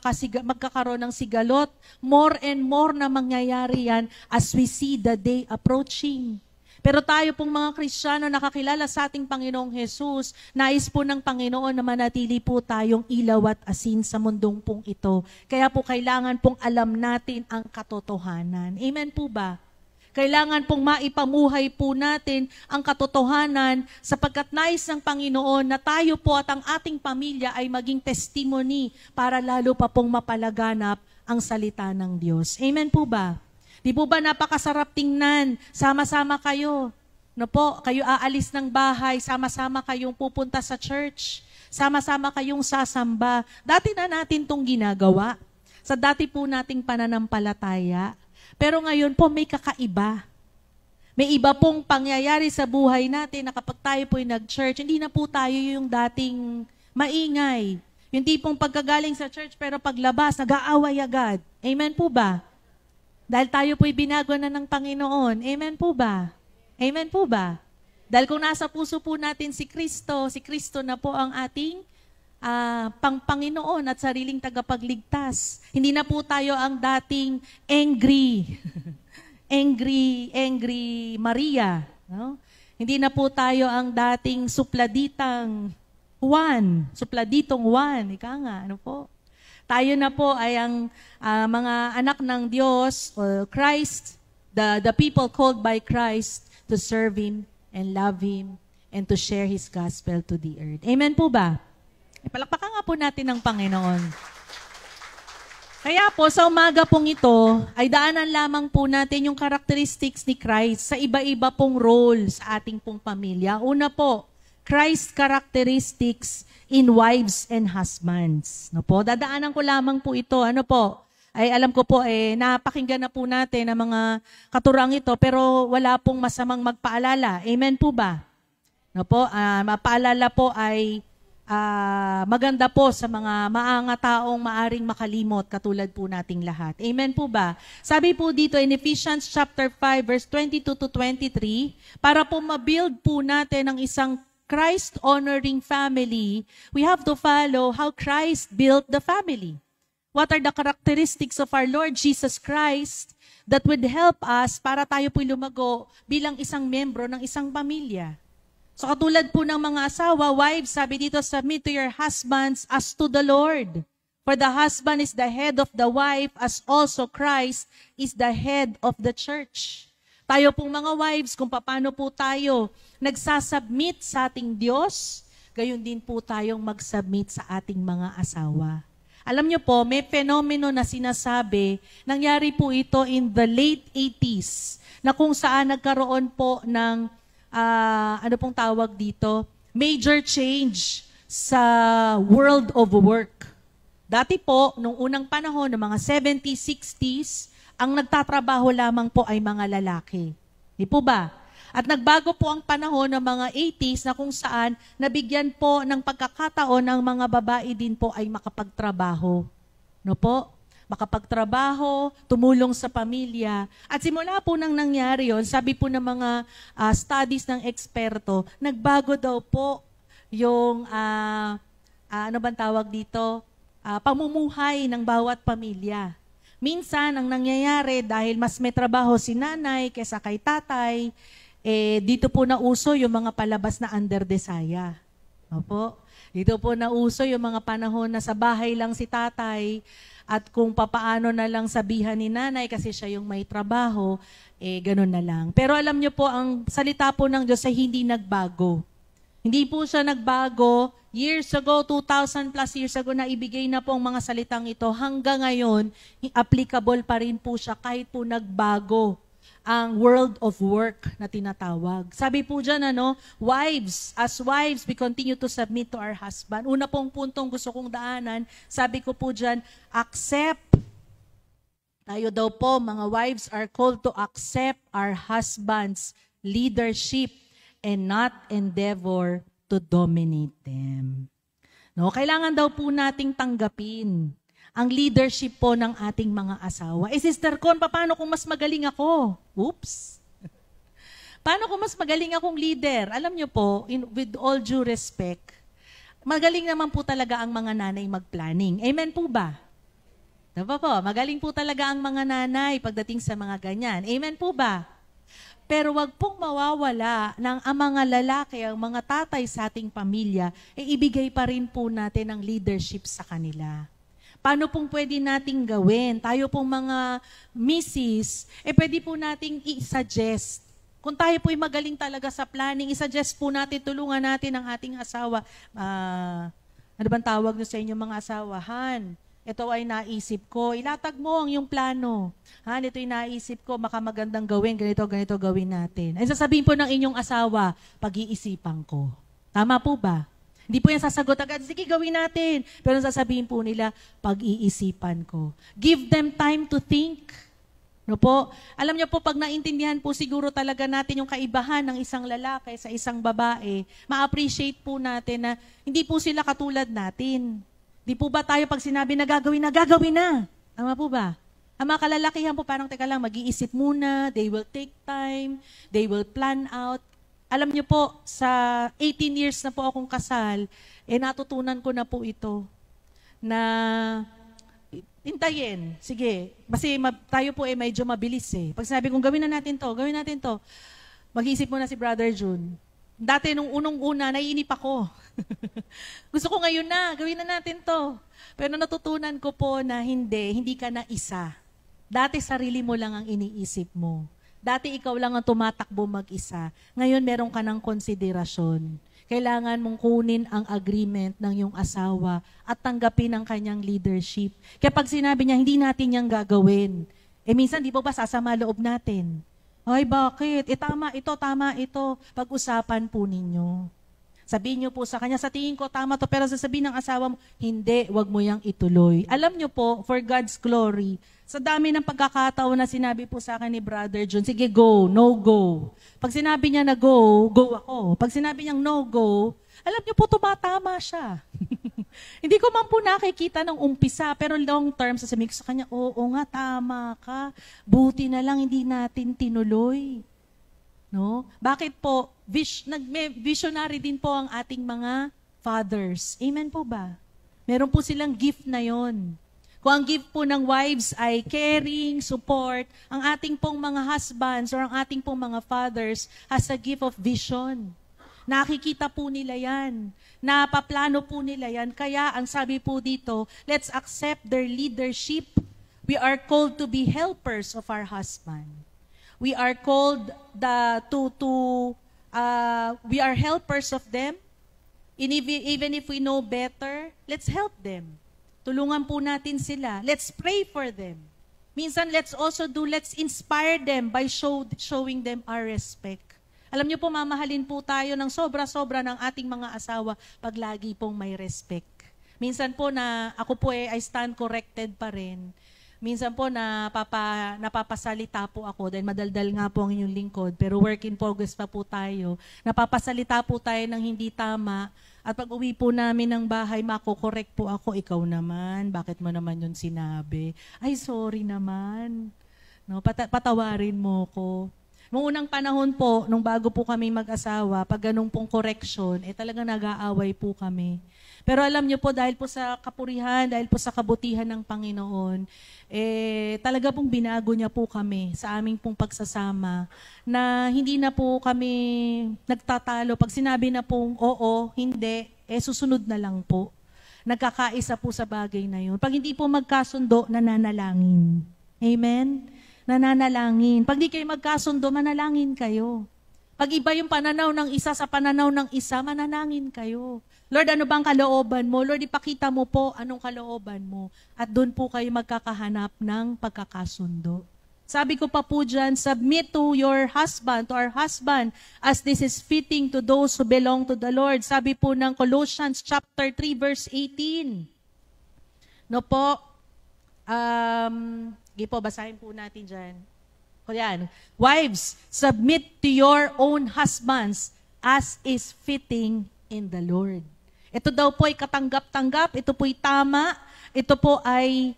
ng sigalot. More and more na mangyayari yan as we see the day approaching. Pero tayo pong mga Kristiyano nakakilala sa ating Panginoong Jesus, nais po ng Panginoon na manatili po tayong ilaw at asin sa mundong pong ito. Kaya po kailangan pong alam natin ang katotohanan. Amen po ba? Kailangan pong maipamuhay po natin ang katotohanan sapagkat nais ng Panginoon na tayo po at ang ating pamilya ay maging testimony para lalo pa pong mapalaganap ang salita ng Diyos. Amen po ba? Di po ba napakasarap tingnan? Sama-sama kayo. No po, kayo aalis ng bahay, sama-sama kayong pupunta sa church. Sama-sama kayong sasamba. Dati na natin itong ginagawa. Sa dati po nating pananampalataya. Pero ngayon po may kakaiba. May iba pong pangyayari sa buhay natin na kapag tayo po'y nag-church, hindi na po tayo yung dating maingay. Yung tipong pagkagaling sa church pero paglabas, nag-aaway agad. Amen po ba? Dahil tayo po'y binago na ng Panginoon. Amen po ba? Amen po ba? Dahil kung nasa puso po natin si Kristo na po ang ating Panginoon at sariling tagapagligtas. Hindi na po tayo ang dating angry Maria. No? Hindi na po tayo ang dating supladitong Juan. Ika nga, ano po? Tayo na po ay ang mga anak ng Diyos, or Christ, the people called by Christ to serve Him and love Him and to share His gospel to the earth. Amen po ba? Palakpakan nga po natin ng Panginoon. Kaya po, sa umaga pong ito, ay daanan lamang po natin yung characteristics ni Christ sa iba-iba pong role sa ating pong pamilya. Una po, Christ's characteristics in wives and husbands. No po, dadaanan ko lamang po ito. Ano po? Ay alam ko po, napakinggan na po natin ang mga katurang ito, pero wala pong masamang magpaalala. Amen po ba? No po, mapaalala po ay maganda po sa mga maangataong maaring makalimot katulad po nating lahat. Amen po ba? Sabi po dito in Ephesians chapter 5 verse 22 to 23, para po ma-build po natin ang isang Christ-honoring family, we have to follow how Christ built the family. What are the characteristics of our Lord Jesus Christ that would help us para tayo po'y lumago bilang isang membro ng isang pamilya? So katulad po ng mga asawa, wives, sabi dito, submit to your husbands as to the Lord. For the husband is the head of the wife, as also Christ is the head of the church. Tayo pong mga wives, kung paano po tayo nagsasubmit sa ating Diyos, gayon din po tayong mag-submit sa ating mga asawa. Alam niyo po, may fenomeno na sinasabi, nangyari po ito in the late 80s, na kung saan nagkaroon po ng ano pong tawag dito? Major change sa world of work. Dati po, nung unang panahon, ng mga 70s, 60s, ang nagtatrabaho lamang po ay mga lalaki. Di po ba? At nagbago po ang panahon ng mga 80s na kung saan nabigyan po ng pagkakataon ng mga babae din po ay makapagtrabaho. No po? Makapagtrabaho, tumulong sa pamilya. At simula po nang nangyari yon, sabi po ng mga studies ng eksperto, nagbago daw po yung ano bang tawag dito? Pamumuhay ng bawat pamilya. Minsan, ang nangyayari, dahil mas may trabaho si nanay kaysa kay tatay, dito po nauso yung mga palabas na under desaya. Opo. Dito po nauso yung mga panahon na sa bahay lang si tatay at kung papaano na lang sabihan ni nanay kasi siya yung may trabaho, ganun na lang. Pero alam niyo po, ang salita po ng Diyos ay hindi nagbago. Hindi po siya nagbago. Years ago, 2,000 plus years ago, na ibigay na po ang mga salitang ito. Hanggang ngayon, applicable pa rin po siya kahit po nagbago ang world of work na tinatawag. Sabi po dyan, wives, as wives, we continue to submit to our husband. Una pong puntong gusto kong daanan, sabi ko po dyan, accept. Tayo daw po, mga wives, are called to accept our husband's leadership and not endeavor to dominate them. No, kailangan daw po nating tanggapin ang leadership po ng ating mga asawa. Sister Con, paano kung mas magaling ako? Oops. Paano kung mas magaling akong leader? Alam niyo po, with all due respect, magaling naman po talaga ang mga nanay mag-planning. Amen po ba? Diba po? Magaling po talaga ang mga nanay pagdating sa mga ganyan. Amen po ba? Pero wag pong mawawala ng ang mga lalaki, ang mga tatay sa ating pamilya, ibigay pa rin po natin ang leadership sa kanila. Paano pong pwede nating gawin? Tayo pong mga misis, pwede po nating i-suggest. Kung tayo po'y magaling talaga sa planning, i-suggest po natin, tulungan natin ang ating asawa. Ano bang tawag nyo sa inyong mga asawahan? Ito ay naisip ko. Ilatag mo ang iyong plano. Ito ay naisip ko, makamagandang gawin, ganito gawin natin. Ay sasabihin po ng inyong asawa, pag-iisipan ko. Tama po ba? Hindi po yan sasagot agad, sige gawin natin. Pero sasabihin po nila, pag-iisipan ko. Give them time to think. No po? Alam niyo po, pag naintindihan po siguro talaga natin yung kaibahan ng isang lalaki sa isang babae, ma-appreciate po natin na hindi po sila katulad natin. Di po ba tayo pag sinabi na gagawin na? Tama po ba? Ang mga kalalakihan po parang teka lang, mag-iisip muna, they will take time, they will plan out. Alam niyo po, sa 18 years na po akong kasal, natutunan ko na po ito, na hintayin. Sige, kasi tayo po medyo mabilis eh. Pag sinabi kong gawin na natin to, mag-iisip muna si Brother June. Dati nung unang-una, naiinip ako. Gusto ko ngayon na, gawin na natin to. Pero natutunan ko po na hindi ka na isa. Dati sarili mo lang ang iniisip mo. Dati ikaw lang ang tumatakbo mag-isa. Ngayon meron ka ng konsiderasyon. Kailangan mong kunin ang agreement ng iyong asawa at tanggapin ang kanyang leadership. Kaya pag sinabi niya, hindi natin yang gagawin. Minsan di ba sasama loob natin? Ay, bakit? Tama ito. Pag-usapan po ninyo. Sabihin niyo po sa kanya, sa tingin ko tama to, pero sasabihin ng asawa mo, hindi, wag mo yang ituloy. Alam niyo po, for God's glory, sa dami ng pagkakataon na sinabi po sa akin ni Brother John, sige go, no go. Pag sinabi niya na go, go ako. Pag sinabi niyang no go, alam niyo po, tumatama siya. Hindi ko man po nakikita ng umpisa, pero long term, sasabihin ko sa kanya, oo nga, tama ka. Buti na lang hindi natin tinuloy. No? Bakit po? Visionary din po ang ating mga fathers. Amen po ba? Meron po silang gift na yon. Kung ang gift po ng wives ay caring, support, ang ating pong mga husbands or ang ating pong mga fathers has a gift of vision. Nakikita po nila yan. Napaplano po nila yan. Kaya ang sabi po dito, let's accept their leadership. We are called to be helpers of our husband. We are called we are helpers of them. And even if we know better, let's help them. Tulungan po natin sila. Let's pray for them. Minsan, let's inspire them by showing them our respect. Alam niyo po, mamahalin po tayo ng sobra-sobra ng ating mga asawa pag lagi pong may respect. Minsan po ako po I stand corrected pa rin. Minsan po napapasalita po ako dahil madaldal nga po ang inyong lingkod, pero work in progress pa po tayo. Napapasalita po tayo ng hindi tama at pag uwi po namin ng bahay, mako-correct po ako, ikaw naman, bakit mo naman yun sinabi? Ay, sorry naman. No, patawarin mo ko. Noong unang panahon po, nung bago po kami mag-asawa, pag ganun pong correction, talagang nag-aaway po kami. Pero alam niyo po, dahil po sa kapurihan, dahil po sa kabutihan ng Panginoon, talaga pong binago niya po kami sa aming pong pagsasama, na hindi na po kami nagtatalo. Pag sinabi na pong oo, hindi, susunod na lang po. Nagkakaisa po sa bagay na yun. Pag hindi po magkasundo, nananalangin. Amen? Nananalangin. Pag di kayo magkasundo, manalangin kayo. Pag iba yung pananaw ng isa sa pananaw ng isa, manalangin kayo. Lord, ano bang kalooban mo? Lord, ipakita mo po anong kalooban mo. At doon po kayo magkakahanap ng pagkakasundo. Sabi ko pa po dyan, submit to your husband, to our husband, as this is fitting to those who belong to the Lord. Sabi po ng Colossians chapter 3, verse 18. No po, po, basahin po natin dyan. O yan, wives, submit to your own husbands as is fitting in the Lord. Ito daw po ay katanggap-tanggap, ito po ay tama, ito po ay,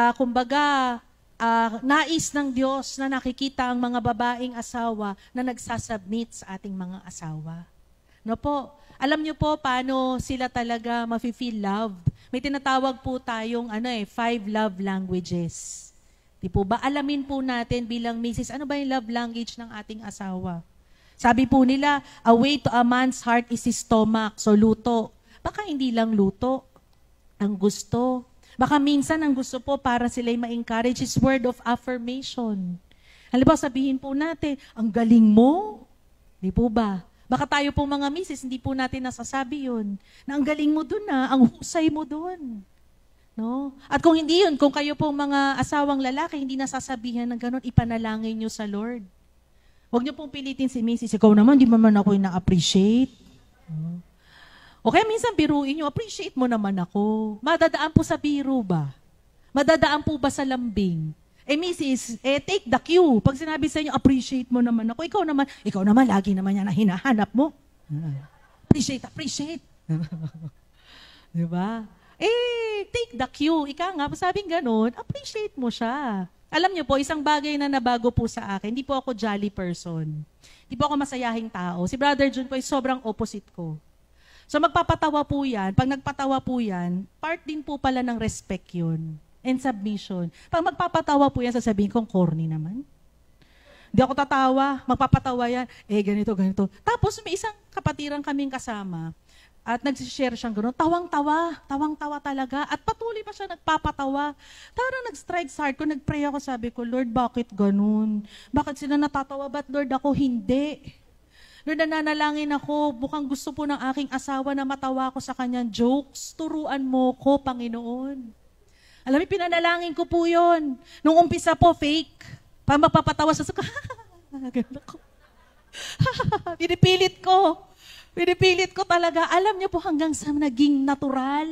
nais ng Diyos na nakikita ang mga babaeng asawa na nagsasubmit sa ating mga asawa. No po, alam niyo po paano sila talaga mafe-feel loved. May tinatawag po tayong 5 love languages. Di po ba? Alamin po natin bilang misis, ano ba yung love language ng ating asawa? Sabi po nila, a way to a man's heart is his stomach. So luto. Baka hindi lang luto. Ang gusto. Baka minsan ang gusto po para sila'y ma-encourage is word of affirmation. Halimbawa sabihin po natin, ang galing mo. Di po ba? Baka tayo po mga misis, hindi po natin nasasabi yun. Na ang galing mo dun ang husay mo dun. No? At kung hindi yun, kung kayo po mga asawang lalaki, hindi nasasabihan ng ganun, ipanalangin nyo sa Lord. Huwag nyo pong pilitin si misis, ikaw naman, di man ako yung na-appreciate. No? O kaya minsan biruin nyo, appreciate mo naman ako. Madadaan po sa biro ba? Madadaan po ba sa lambing? Misis, take the cue. Pag sinabi sa inyo, appreciate mo naman ako. Ikaw naman, lagi naman yan na hinahanap mo. Appreciate. Diba? Take the cue. Ika nga, sabing ganun, appreciate mo siya. Alam niyo po, isang bagay na nabago po sa akin, hindi po ako jolly person. Hindi po ako masayahing tao. Si Brother Jun po ay sobrang opposite ko. So magpapatawa po yan. Pag nagpatawa po yan, part din po pala ng respect yun. And submission. Pag magpapatawa po yan, sasabihin kong corny naman. Hindi ako tatawa, magpapatawa yan. Ganito. Tapos may isang kapatiran kaming kasama at nagsishare siyang gano'n. Tawang-tawa talaga. At patuloy pa siya nagpapatawa. Tarang nag-strike sa heart ko, nag-pray ako, sabi ko, Lord, bakit gano'n? Bakit sila natatawa? Ba't Lord ako hindi? Lord, nananalangin ako, bukang gusto po ng aking asawa na matawa ko sa kanyang jokes. Turuan mo ko, Panginoon. Alam mo, pinanalangin ko po yun. Nung umpisa po, fake. Pag magpapatawa sa suka, gano'n ako. Pinipilit ko talaga. Alam niyo po, hanggang sa naging natural.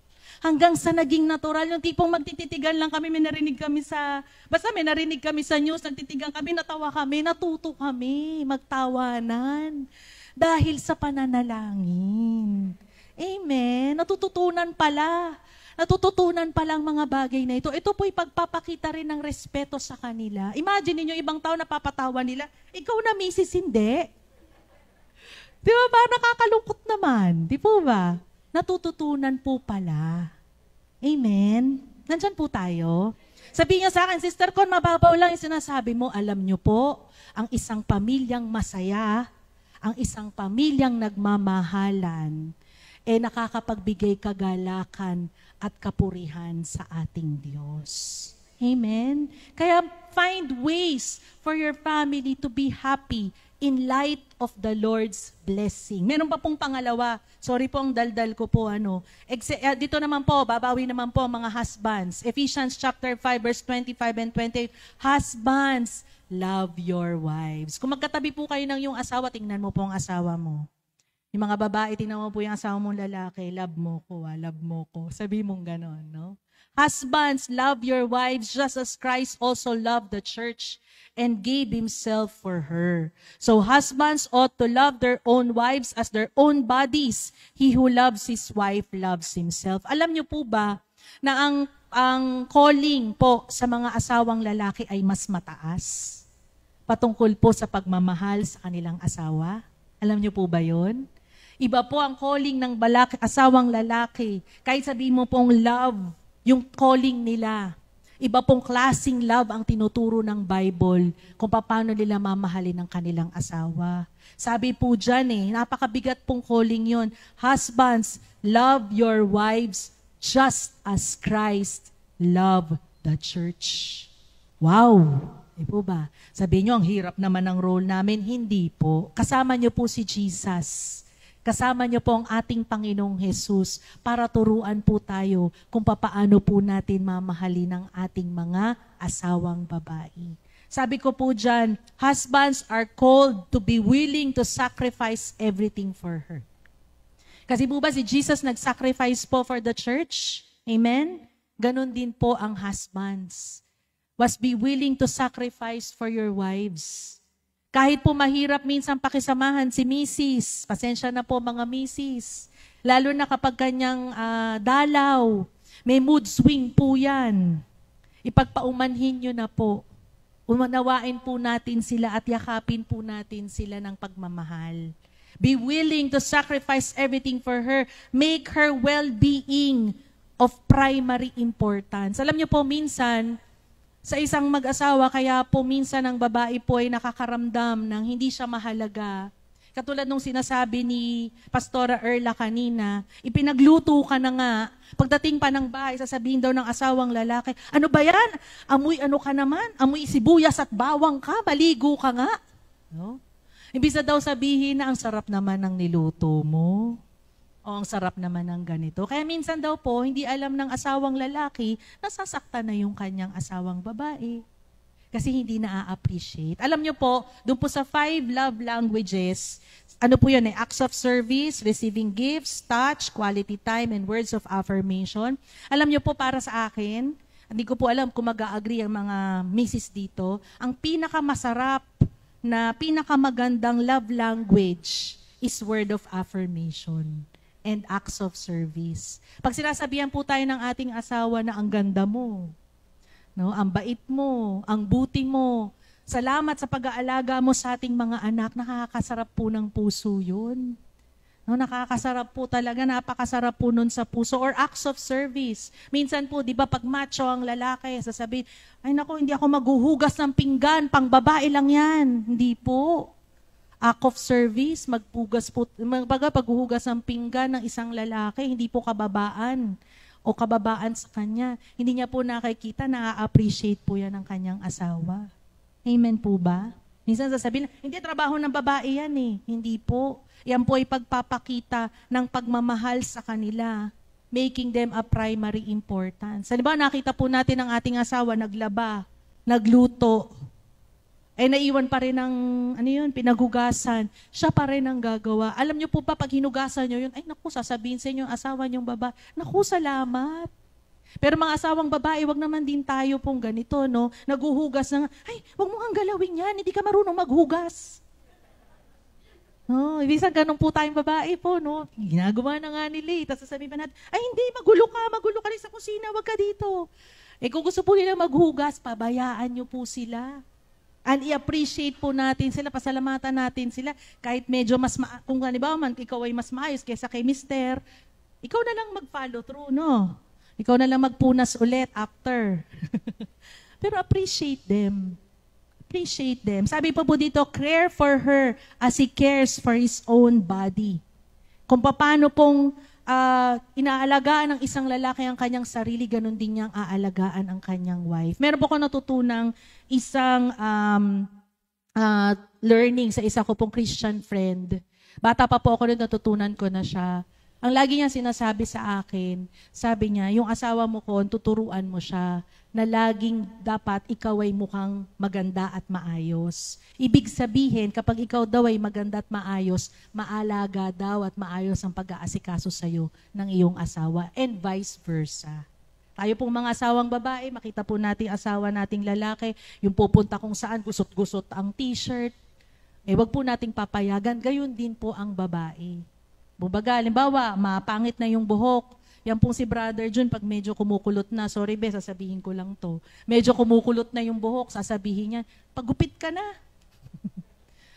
Yung tipong magtititigan lang kami, may narinig kami sa news, nagtitigan kami, natawa kami, natuto kami, magtawanan. Dahil sa pananalangin. Amen. Natututunan pala ang mga bagay na ito. Ito po'y pagpapakita rin ng respeto sa kanila. Imagine niyo ibang tao napapatawa nila, ikaw na misis, hindi. Di ba ba? Nakakalungkot naman. Di po ba? Natututunan po pala. Amen? Nandyan po tayo. Sabihin niyo sa akin, Sister Con, mababaw lang yung sinasabi mo. Alam niyo po, ang isang pamilyang masaya, ang isang pamilyang nagmamahalan, nakakapagbigay kagalakan at kapurihan sa ating Diyos. Amen? Kaya find ways for your family to be happy in light of the Lord's blessing. Meron pa pong pangalawa. Sorry po ang daldal ko po. Dito naman po, babawi naman po ang mga husbands. Ephesians chapter 5 verse 25 and 28. Husbands, love your wives. Kung magkatabi po kayo ng iyong asawa, tingnan mo po ang asawa mo. Yung mga babae, tingnan mo po yung asawa mong lalaki, love mo ko. Sabi mong ganon, no? Husbands, love your wives just as Christ also loved the church and gave himself for her. So husbands ought to love their own wives as their own bodies. He who loves his wife loves himself. Alam niyo po ba na ang calling po sa mga asawang lalaki ay mas mataas? patungkol po sa pagmamahal sa kanilang asawa. Alam niyo po ba yun? Iba po ang calling ng asawang lalaki. Kahit sabihin mo pong love, yung calling nila. Iba pong klaseng love ang tinuturo ng Bible kung paano nila mamahalin ang kanilang asawa. Sabi po dyan napakabigat pong calling yon. Husbands, love your wives just as Christ loved the church. Wow! Di po ba? Sabihin nyo, ang hirap naman ng role namin. Hindi po. Kasama nyo po si Jesus. Kasama niyo po ang ating Panginoong Jesus para turuan po tayo kung papaano po natin mamahalin ang ating mga asawang babae. Sabi ko po dyan, husbands are called to be willing to sacrifice everything for her. Kasi po ba si Jesus nag-sacrifice po for the church? Amen? Ganon din po ang husbands. Was be willing to sacrifice for your wives. Kahit po mahirap minsan pakisamahan si Mrs. Pasensya na po mga Mrs. Lalo na kapag kanyang dalaw. May mood swing po yan. Ipagpaumanhin nyo na po. Umanawain po natin sila at yakapin po natin sila ng pagmamahal. Be willing to sacrifice everything for her. Make her well-being of primary importance. Alam niyo po minsan, sa isang mag-asawa, kaya po minsan ang babae po ay nakakaramdam ng hindi siya mahalaga. Katulad nung sinasabi ni Pastora Erla kanina, ipinagluto ka na nga, pagdating pa ng bahay, sasabihin daw ng asawang lalaki, ano ba yan? Amoy ano ka naman? Amoy sibuyas at bawang ka? Maligo ka nga? No? Imbis na daw sabihin na ang sarap naman ng niluto mo. O ang sarap naman ng ganito. Kaya minsan daw po, hindi alam ng asawang lalaki, nasasaktan na yung kanyang asawang babae. Kasi hindi na-appreciate. Alam nyo po, doon po sa 5 love languages, ano po yun acts of service, receiving gifts, touch, quality time, and words of affirmation. Alam nyo po para sa akin, hindi ko po alam kung mag-a-agree ang mga misis dito, ang pinakamasarap na pinakamagandang love language is word of affirmation and acts of service. Pag sinasabihan po tayo ng ating asawa na ang ganda mo, no, ang bait mo, ang buti mo, salamat sa pag-aalaga mo sa ating mga anak, nakakasarap po ng puso yun. No, nakakasarap po talaga, napakasarap po nun sa puso. Or acts of service. Minsan po, di ba, pag macho ang lalaki, sasabihin, ay naku, hindi ako maghuhugas ng pinggan, pang babae lang yan. Hindi po. Act of service, paghuhugas ng pinggan ng isang lalaki, hindi po kababaan o kababaan sa kanya. Hindi niya po nakikita, na-appreciate po yan ng kanyang asawa. Amen po ba? Minsan sasabihin, hindi trabaho ng babae yan Hindi po. Yan po ay pagpapakita ng pagmamahal sa kanila, making them a primary importance. Halimbawa, nakita po natin ang ating asawa, naglaba, nagluto, naiwan pa rin ng, pinaghugasan. Siya pa rin ang gagawa. Alam niyo po pa, pag hinugasan niyo yun, ay naku, sasabihin sa inyo yung asawa niyong babae, naku, salamat. Pero mga asawang babae, wag naman din tayo pong ganito, no? Naghuhugas na, ay, wag mo ang galawin yan, hindi ka marunong maghugas. No, ibisan ganun po tayong babae po, no? Ginagawa na nga nila, tapos sasabihin pa natin, ay hindi, magulo ka rin sa kusina, wag ka dito. Kung gusto po nila maghugas, pabayaan niyo po sila. And i-appreciate po natin sila, pasalamatan natin sila, kahit medyo kung halimbawa man, ikaw ay mas maayos kaysa kay mister, ikaw na lang mag-follow through, no? Ikaw na lang magpunas ulit after. Pero appreciate them. Appreciate them. Sabi pa po dito, care for her as he cares for his own body. Kung paano pong inaalagaan ng isang lalaki ang kanyang sarili, ganun din niyang aalagaan ang kanyang wife. Meron po ako natutunang isang learning sa isa ko pong Christian friend. Bata pa po ako nun, natutunan ko na siya. Ang lagi niya sinasabi sa akin, sabi niya, yung asawa mo ko, tuturuan mo siya na laging dapat ikaw ay mukhang maganda at maayos. Ibig sabihin, kapag ikaw daw ay maganda at maayos, maalaga daw at maayos ang pag-aasikaso sa'yo ng iyong asawa and vice versa. Tayo pong mga asawang babae, makita po natin asawa nating lalaki, yung pupunta kung saan, gusot-gusot ang t-shirt, wag po nating papayagan, gayon din po ang babae. Bubaga, halimbawa, mapangit na yung buhok. Yan pong si Brother Jun, pag medyo kumukulot na, sorry be, sasabihin ko lang to. Medyo kumukulot na yung buhok, sasabihin niya, paggupit ka na.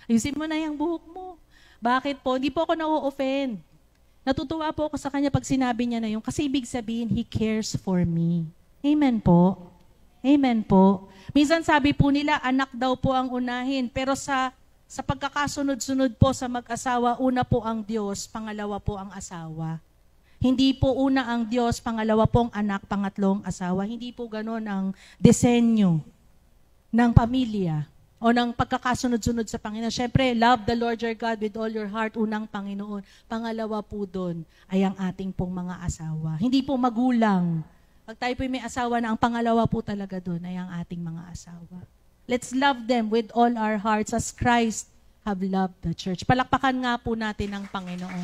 Ayusin mo na yung buhok mo. Bakit po? Hindi po ako na-offend. Natutuwa po ako sa kanya pag sinabi niya na yun kasi ibig sabihin, He cares for me. Amen po. Amen po. Minsan sabi po nila, anak daw po ang unahin. Pero sa pagkakasunod-sunod po sa mag-asawa, una po ang Diyos, pangalawa po ang asawa. Hindi po una ang Diyos, pangalawa po ang anak, pangatlong asawa. Hindi po ganon ang disenyo ng pamilya o ng pagkakasunod-sunod sa Panginoon. Siyempre, love the Lord your God with all your heart, unang Panginoon. Pangalawa po doon ay ang ating pong mga asawa. Hindi po magulang. Pag tayo po may asawa na, ang pangalawa po talaga doon ay ang ating mga asawa. Let's love them with all our hearts as Christ have loved the church. Palakpakan nga po natin ang Panginoon.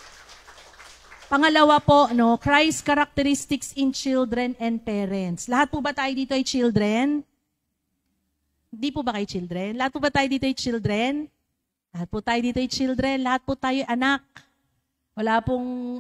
Pangalawa po, Christ characteristics in children and parents. Lahat po ba tayo dito ay children? Hindi po ba kayo children? Lahat po ba tayo dito ay children? Lahat po tayo dito ay children. Lahat po tayo anak. Wala pong,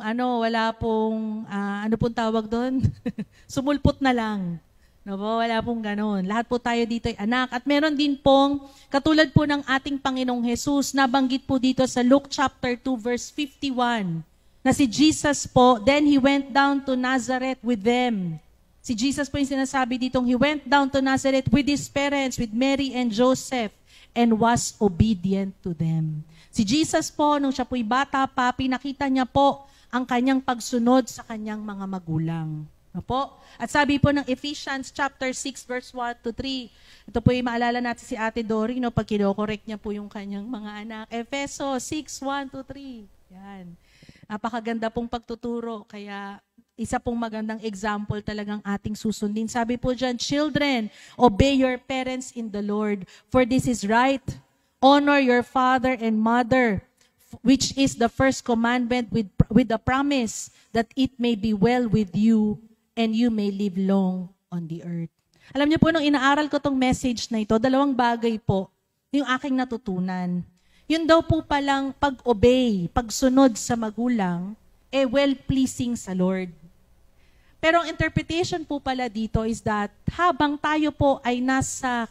ano pong tawag doon? Sumulpot na lang. No po, wala pong ganon. Lahat po tayo dito ay anak. At meron din pong, katulad po ng ating Panginoong Jesus, nabanggit po dito sa Luke chapter 2 verse 51, na si Jesus po, then He went down to Nazareth with them. Si Jesus po yung sinasabi ditong, He went down to Nazareth with His parents, with Mary and Joseph, and was obedient to them. Si Jesus po, nung siya po'y bata pa, pinakita niya po ang kanyang pagsunod sa kanyang mga magulang. No po? At sabi po ng Ephesians chapter 6 verse 1 to 3, ito po yung maalala natin si Ate Dory, pag kinokorek niya po yung kanyang mga anak. Efeso 6, 1 to 3. Yan. Napakaganda pong pagtuturo, kaya isa pong magandang example talagang ating susundin. Sabi po dyan, children, obey your parents in the Lord, for this is right. Honor your father and mother, which is the first commandment with the promise that it may be well with you and you may live long on the earth. Alam niyo po, nung inaaral ko tong message na ito, dalawang bagay po yung aking natutunan. Yun daw po palang pag-obey, pagsunod sa magulang, well-pleasing sa Lord. Pero ang interpretation po pala dito is that habang tayo po ay nasa,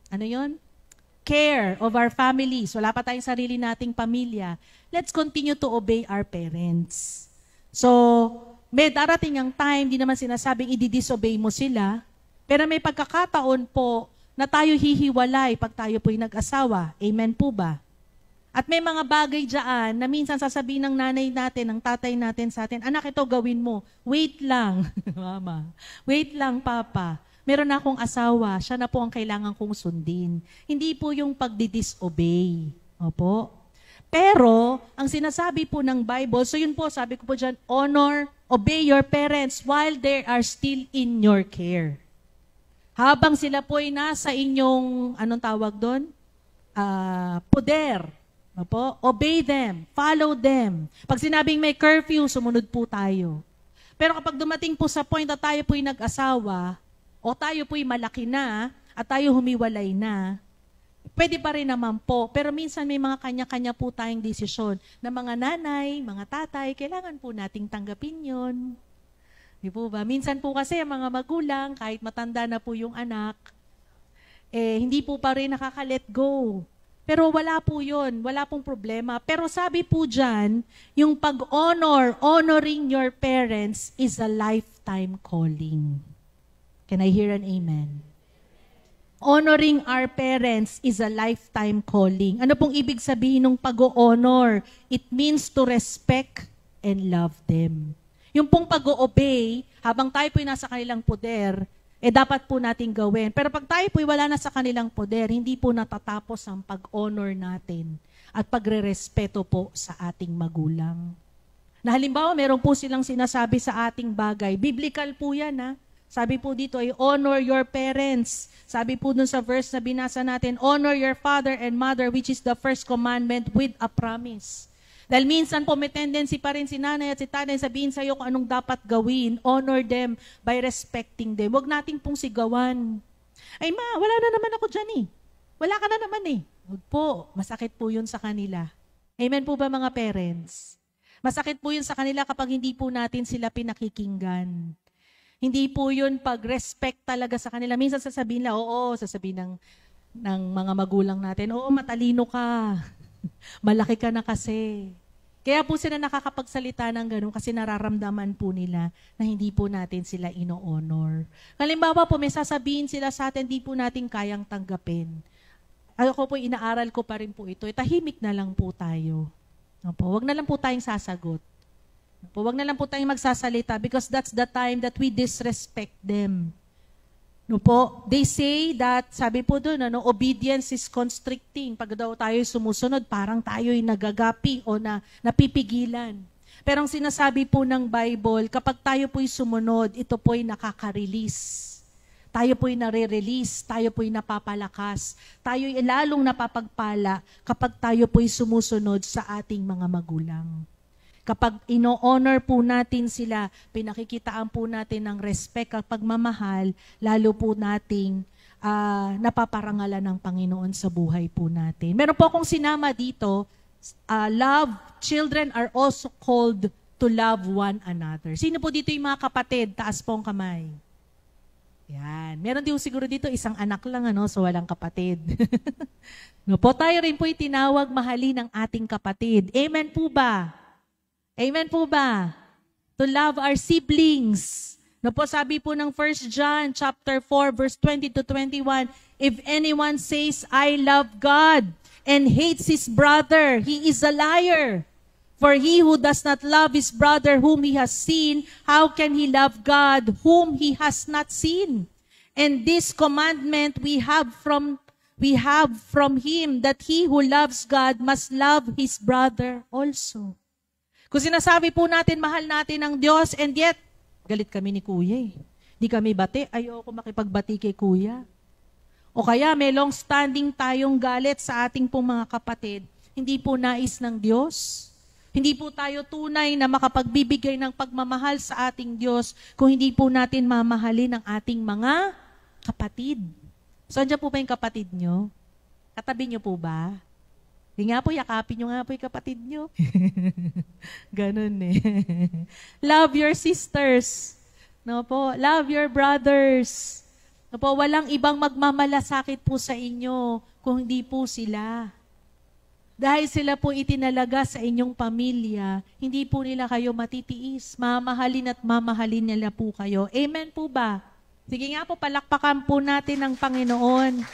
care of our families, wala pa tayong sarili nating pamilya, let's continue to obey our parents. So, may darating ang time, di naman sinasabing i-disobey mo sila, pero may pagkakataon po na tayo hihiwalay pag tayo po'y nag-asawa. Amen po ba? At may mga bagay dyan na minsan sasabihin ng nanay natin, ng tatay natin sa atin, anak, ito gawin mo. Wait lang, mama. Wait lang, papa. Meron na akong asawa, siya na po ang kailangan kong sundin. Hindi po yung pagdi-disobey. Opo. Pero, ang sinasabi po ng Bible, so yun po, sabi ko po dyan, honor, obey your parents while they are still in your care. Habang sila po ay nasa inyong, anong tawag doon? Poder. Opo? Obey them. Follow them. Pag sinabing may curfew, sumunod po tayo. Pero kapag dumating po sa point na tayo po'y nag-asawa, o tayo po'y malaki na, at tayo humiwalay na, pwede pa rin naman po. Pero minsan may mga kanya-kanya po tayong desisyon na mga nanay, mga tatay, kailangan po nating tanggapin yun. Di po ba? Minsan po kasi ang mga magulang, kahit matanda na po yung anak, hindi po pa rin nakaka-let go. Pero wala po yun, wala pong problema. Pero sabi po dyan, yung honoring your parents is a lifetime calling. Can I hear an amen? Honoring our parents is a lifetime calling. Ano pong ibig sabihin ng pag-honor? It means to respect and love them. Yung pong pag-obey, habang tayo po'y nasa kanilang poder, dapat po natin gawin. Pero pag tayo po'y wala na sa kanilang poder, hindi po natatapos ang pag-honor natin at pagre-respeto po sa ating magulang. Na halimbawa, meron po silang sinasabi sa ating bagay. Biblical po yan, ha? Sabi po dito ay honor your parents. Sabi po dun sa verse na binasa natin, honor your father and mother, which is the first commandment with a promise. Dahil minsan po may tendency pa rin si nanay at si tatay sabihin sa iyo kung anong dapat gawin. Honor them by respecting them. Huwag nating pong sigawan. Ay ma, wala na naman ako dyan eh. Wala ka na naman eh. Huwag po, masakit po yun sa kanila. Amen po ba mga parents? Masakit po yun sa kanila kapag hindi po natin sila pinakikinggan. Hindi po yun pag-respect talaga sa kanila. Minsan sasabihin nila, oo, sasabihin ng ng mga magulang natin, oo, matalino ka. Malaki ka na kasi. Kaya po sila nakakapagsalita ng ganun kasi nararamdaman po nila na hindi po natin sila ino-honor. Halimbawa po, may sasabihin sila sa atin, hindi po natin kayang tanggapin. Ako po, inaaral ko pa rin po ito. Tahimik na lang po tayo. Huwag na lang po tayong sasagot. Huwag na lang po tayong magsasalita because that's the time that we disrespect them. They say that, sabi po doon, obedience is constricting. Pag daw tayo sumusunod, parang tayo'y nagagapi o napipigilan. Pero ang sinasabi po ng Bible, kapag tayo po'y sumunod, ito po'y nakaka-release. Tayo po'y nare-release, tayo po'y napapalakas, tayo'y lalong napapagpala kapag tayo po'y sumusunod sa ating mga magulang. Kapag ino-honor po natin sila, pinakikitaan po natin ng respect at pagmamahal, lalo po nating napaparangalan ng Panginoon sa buhay po natin. Meron po akong sinama dito, love, children are also called to love one another. Sino po dito yung mga kapatid? Taas po ang kamay. Yan. Meron din siguro dito isang anak lang, so walang kapatid. Tayo rin po itinawag mahalin ng ating kapatid. Amen po ba? Amen po ba? To love our siblings. Sabi po ng 1 John chapter 4 verse 20 to 21, if anyone says, I love God and hates his brother, he is a liar. For he who does not love his brother whom he has seen, how can he love God whom he has not seen? And this commandment we have from him, that he who loves God must love his brother also. Kung sinasabi po natin, mahal natin ang Diyos, and yet, galit kami ni Kuya eh. Di kami bati, ayoko makipagbati kay Kuya. O kaya may long-standing tayong galit sa ating pong mga kapatid, hindi po nais ng Diyos. Hindi po tayo tunay na makapagbibigay ng pagmamahal sa ating Diyos kung hindi po natin mamahalin ang ating mga kapatid. So, andyan po ba yung kapatid nyo? Katabi nyo po ba? Hindi nga po, yakapin nyo nga po yung kapatid nyo. Ganun eh. Love your sisters. Love your brothers. Walang ibang magmamalasakit po sa inyo kung hindi po sila. Dahil sila po itinalaga sa inyong pamilya, hindi po nila kayo matitiis. Mamahalin at mamahalin nila po kayo. Amen po ba? Sige nga po, palakpakan po natin ang Panginoon.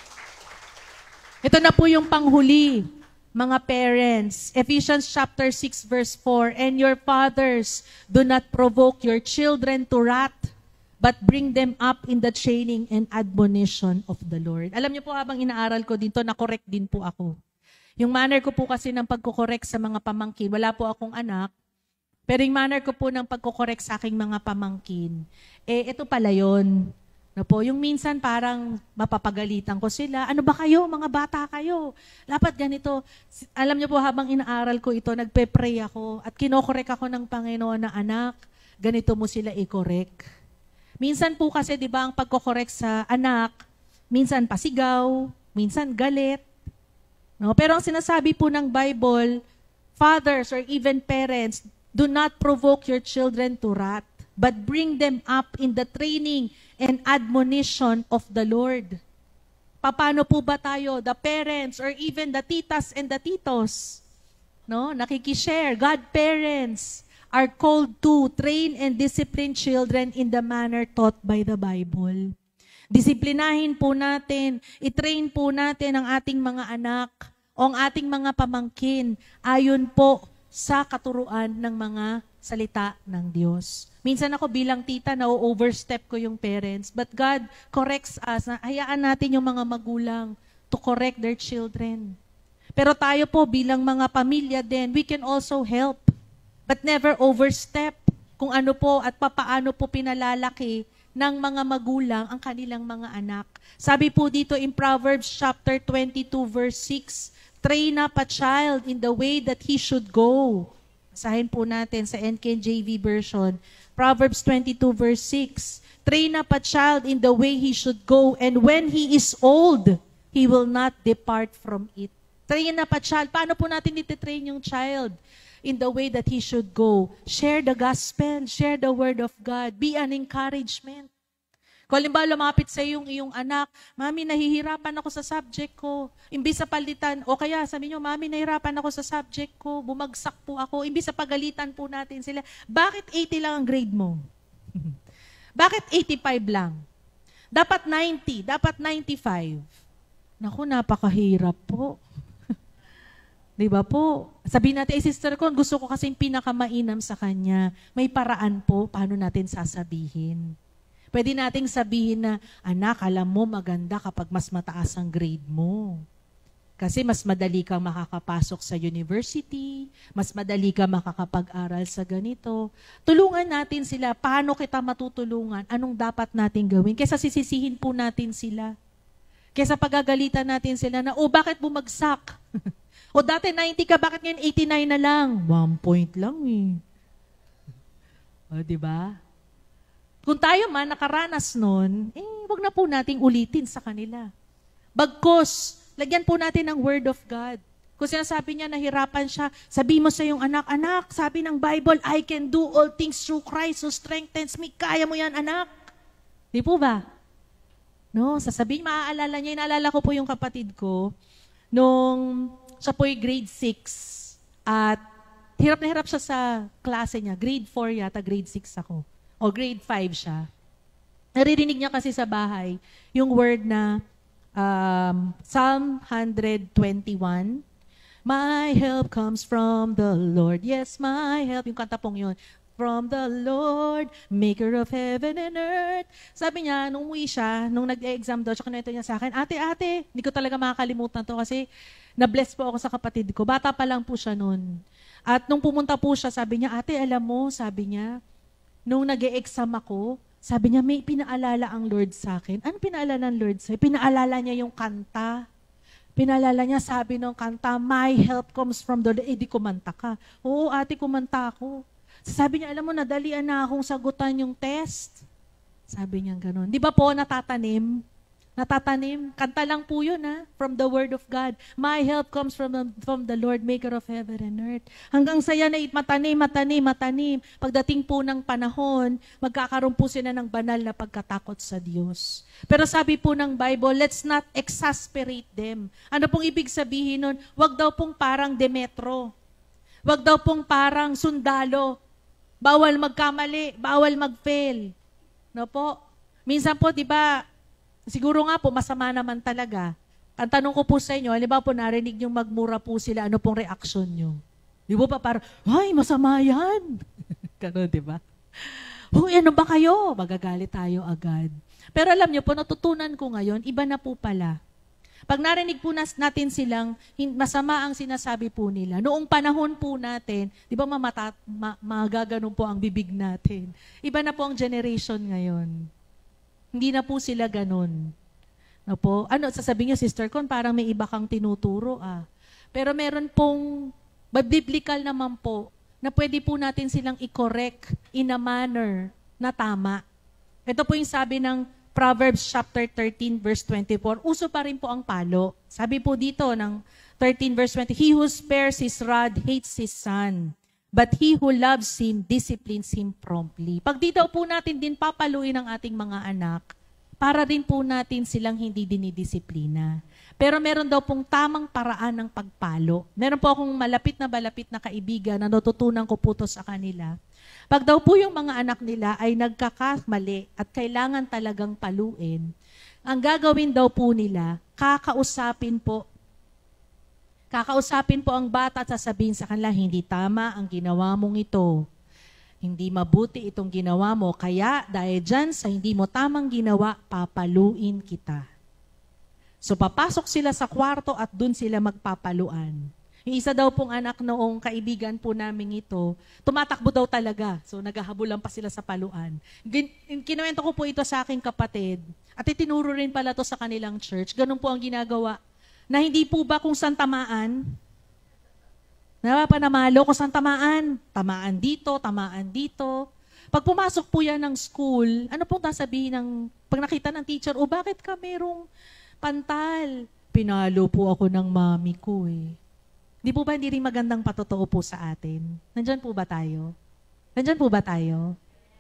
Ito na po yung panghuli, mga parents. Ephesians chapter 6 verse 4, and your fathers, do not provoke your children to wrath, but bring them up in the training and admonition of the Lord. Alam niyo po, habang inaaral ko dito, na-correct din po ako. Yung manner ko po kasi ng pagkukorek sa mga pamangkin, wala po akong anak, pero yung manner ko po ng pagkukorek sa aking mga pamangkin, ito pala yun. Yung minsan parang mapapagalitan ko sila, ano ba kayo, mga bata kayo? Dapat ganito. Alam niyo po, habang inaaral ko ito, nagpe-pray ako at kinokorek ako ng Panginoon na anak, ganito mo sila i-correct. Minsan po kasi, di ba, ang pagkukorek sa anak, minsan pasigaw, minsan galit. Pero ang sinasabi po ng Bible, fathers or even parents, do not provoke your children to wrath, but bring them up in the training and admonition of the Lord. Paano po ba tayo, the parents or even the titas and the titos, nakikishare? Godparents are called to train and discipline children in the manner taught by the Bible. Disiplinahin po natin, i-train po natin ang ating mga anak o ang ating mga pamangkin ayon po sa katuruan ng mga salita ng Diyos. Minsan ako bilang tita, na-overstep ko yung parents, but God corrects us. Hayaan natin yung mga magulang to correct their children. Pero tayo po bilang mga pamilya din, we can also help, but never overstep kung ano po at papaano po pinalalaki ng mga magulang ang kanilang mga anak. Sabi po dito in Proverbs chapter 22 verse 6, train up a child in the way that he should go. Basahin po natin sa NKJV version. Proverbs 22 verse 6, train up a child in the way he should go, and when he is old, he will not depart from it. Train up a child. Paano po natin ititrain yung child? In the way that he should go. Share the gospel. Share the word of God. Be an encouragement. Kung halimbawa lumapit sa yung iyong anak, Mami, nahihirapan ako sa subject ko. Imbis sa palitan, o kaya sabi nyo, Mami, nahihirapan ako sa subject ko, bumagsak po ako. Imbis sa pagalitan po natin sila, bakit 80 lang ang grade mo? Bakit 85 lang? Dapat 90, dapat 95. Naku, napakahirap po. Di ba po? Sabihin natin, sister ko, gusto ko kasing pinakamainam sa kanya. May paraan po, paano natin sasabihin? Pwede nating sabihin na, anak, alam mo, maganda kapag mas mataas ang grade mo. Kasi mas madali kang makakapasok sa university, mas madali kang makakapag-aral sa ganito. Tulungan natin sila, paano kita matutulungan, anong dapat natin gawin, kaysa sisisihin po natin sila. Kaysa pagagalitan natin sila na, bakit bumagsak? O dati 90 ka, bakit ngayon 89 na lang? 1 point lang eh. O, diba? Kung tayo man nakaranas nun, wag na po nating ulitin sa kanila. Bagkus, lagyan po natin ng Word of God. Kung sinasabi niya, nahirapan siya, sabi mo sa iyong anak, anak, sabi ng Bible, I can do all things through Christ who strengthens me. Kaya mo yan, anak. Di po ba? No, sasabihin, maaalala niya, inaalala ko po yung kapatid ko, nung siya po'y grade 6, at hirap na hirap siya sa klase niya. Grade 4 yata, grade 6 ako. O grade 5 siya. Naririnig niya kasi sa bahay yung word na Psalm 121, my help comes from the Lord. Yes, my help. Yung kanta pong yun. From the Lord, maker of heaven and earth. Sabi niya, nung umuwi siya, nung nag-exam daw, tsaka nito niya sa akin, ate, hindi ko talaga makakalimutan to kasi na-bless po ako sa kapatid ko. Bata pa lang po siya noon. At nung pumunta po siya, sabi niya, ate, alam mo, sabi niya, nung nag-e-exam ako, sabi niya, may pinaalala ang Lord sa akin. Ano pinaalala ng Lord sa akin? Pinaalala niya yung kanta. Pinaalala niya, sabi ng kanta, my help comes from the Lord. Di kumanta ka. Oo, ate, kumanta ako. Sabi niya, alam mo, nadalian na akong sagutan yung test. Sabi niya gano'n. Di ba po, natatanim? Natatanim. Kanta lang po yun, from the Word of God. My help comes from the Lord, maker of heaven and earth. Hanggang sa yan ay matanim. Pagdating po ng panahon, magkakaroon po sila ng banal na pagkatakot sa Diyos. Pero sabi po ng Bible, let's not exasperate them. Ano pong ibig sabihin nun? Wag daw pong parang Demetro. Wag daw pong parang sundalo. Bawal magkamali, bawal mag-fail. No po? Minsan po, di ba, siguro nga po, masama naman talaga. Ang tanong ko po sa inyo, halimbawa po narinig nyo magmura po sila, ano pong reaksyon nyo? Di ba pa parang, ay, masama yan. Gano'n, di ba? Ano ba kayo? Magagalit tayo agad. Pero alam nyo po, natutunan ko ngayon, iba na po pala. Pag narinig po natin silang masama ang sinasabi po nila, noong panahon po natin, di ba magaganon po ang bibig natin. Iba na po ang generation ngayon. Hindi na po sila ganun. No po? Ano, sasabihin niyo, Sister Con, parang may iba kang tinuturo. Pero meron pong, biblical naman po, na pwede po natin silang i-correct in a manner na tama. Ito po yung sabi ng Proverbs chapter 13 verse 24. Uso pa rin po ang palo. Sabi po dito ng 13 verse 20, he who spares his rod hates his son, but he who loves him disciplines him promptly. Pag di daw po natin din papaluin ang ating mga anak, para din po natin silang hindi dinidisiplina. Pero meron daw pong tamang paraan ng pagpalo. Meron po akong malapit na kaibigan na natutunan ko po to sa kanila. Pag daw po yung mga anak nila ay nagkakamali at kailangan talagang paluin, ang gagawin daw po nila, kakausapin po ang bata at sasabihin sa kanila, hindi tama ang ginawa mong ito. Hindi mabuti itong ginawa mo, kaya dahil dyan sa hindi mo tamang ginawa, papaluin kita. So papasok sila sa kwarto at dun sila magpapaluan. Yung isa daw pong anak noong kaibigan po namin ito, tumatakbo daw talaga. So naghahabulan pa sila sa paluan. Kinuwento ko po ito sa aking kapatid at itinuro rin pala to sa kanilang church. Ganun po ang ginagawa. Na hindi po ba kung saan tamaan? Napapanamalo kung saan tamaan? Tamaan dito. Pag pumasok po yan ng school, ano pong sasabihin pag nakita ng teacher, bakit ka merong pantal? Pinalo po ako ng mami ko eh. Di po ba hindi rin magandang patotoo po sa atin? Nandyan po ba tayo?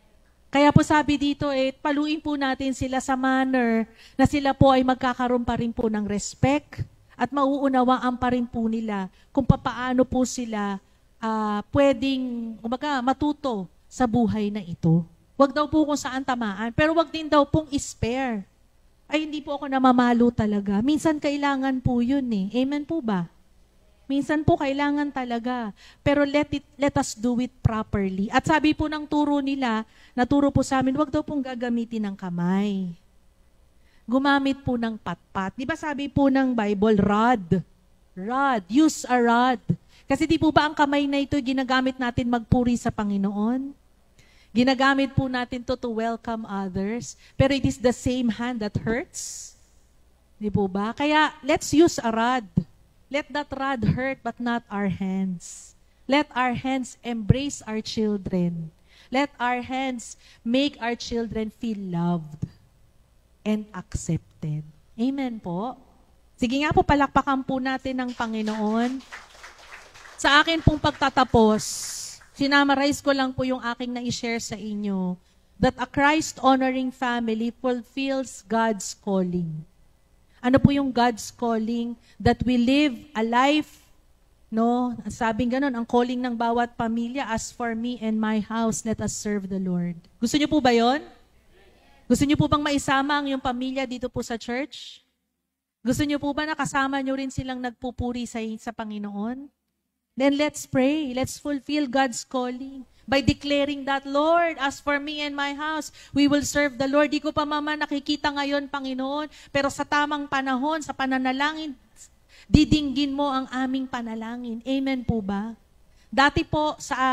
Kaya po sabi dito, paluin po natin sila sa manner na sila po ay magkakaroon pa rin po ng respect at mauunawaan pa rin po nila kung papaano po sila pwedeng matuto sa buhay na ito. Wag daw po kung saan tamaan, pero wag din daw pong spare. Ay, hindi po ako namamalo talaga. Minsan kailangan po yun Amen po ba? Minsan po kailangan talaga. Pero let us do it properly. At sabi po ng turo nila, naturo po sa amin, wag daw pong gagamitin ng kamay. Gumamit po ng patpat. Di ba sabi po ng Bible, rod. Rod. Use a rod. Kasi di po ba ang kamay na ito ginagamit natin magpuri sa Panginoon? Ginagamit po natin to welcome others. Pero it is the same hand that hurts. Di po ba? Kaya let's use a rod. Let that rod hurt but not our hands. Let our hands embrace our children. Let our hands make our children feel loved and accepted. Amen po. Sige nga po, palakpakan po natin ng Panginoon. Sa akin pong pagtatapos, sinamarize ko lang po yung aking na-share sa inyo that a Christ-honoring family fulfills God's calling. Ano po yung God's calling? That we live a life, sabing ganun, ang calling ng bawat pamilya, as for me and my house, let us serve the Lord. Gusto niyo po ba yon? Gusto niyo po bang maisama ang iyong pamilya dito po sa church? Gusto niyo po ba nakasama niyo rin silang nagpupuri sa Panginoon? Then let's pray. Let's fulfill God's calling by declaring that, Lord, as for me and my house, we will serve the Lord. Di ko pa nakikita ngayon, Panginoon, pero sa tamang panahon, sa pananalangin, didinggin mo ang aming panalangin. Amen po ba? Dati po,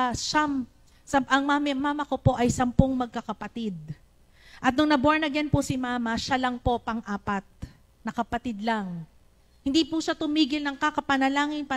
ang mama ko po ay 10 magkakapatid. At nung naborn again po si mama, siya lang po pang-4, na kapatid lang. Hindi po siya tumigil ng panalangin,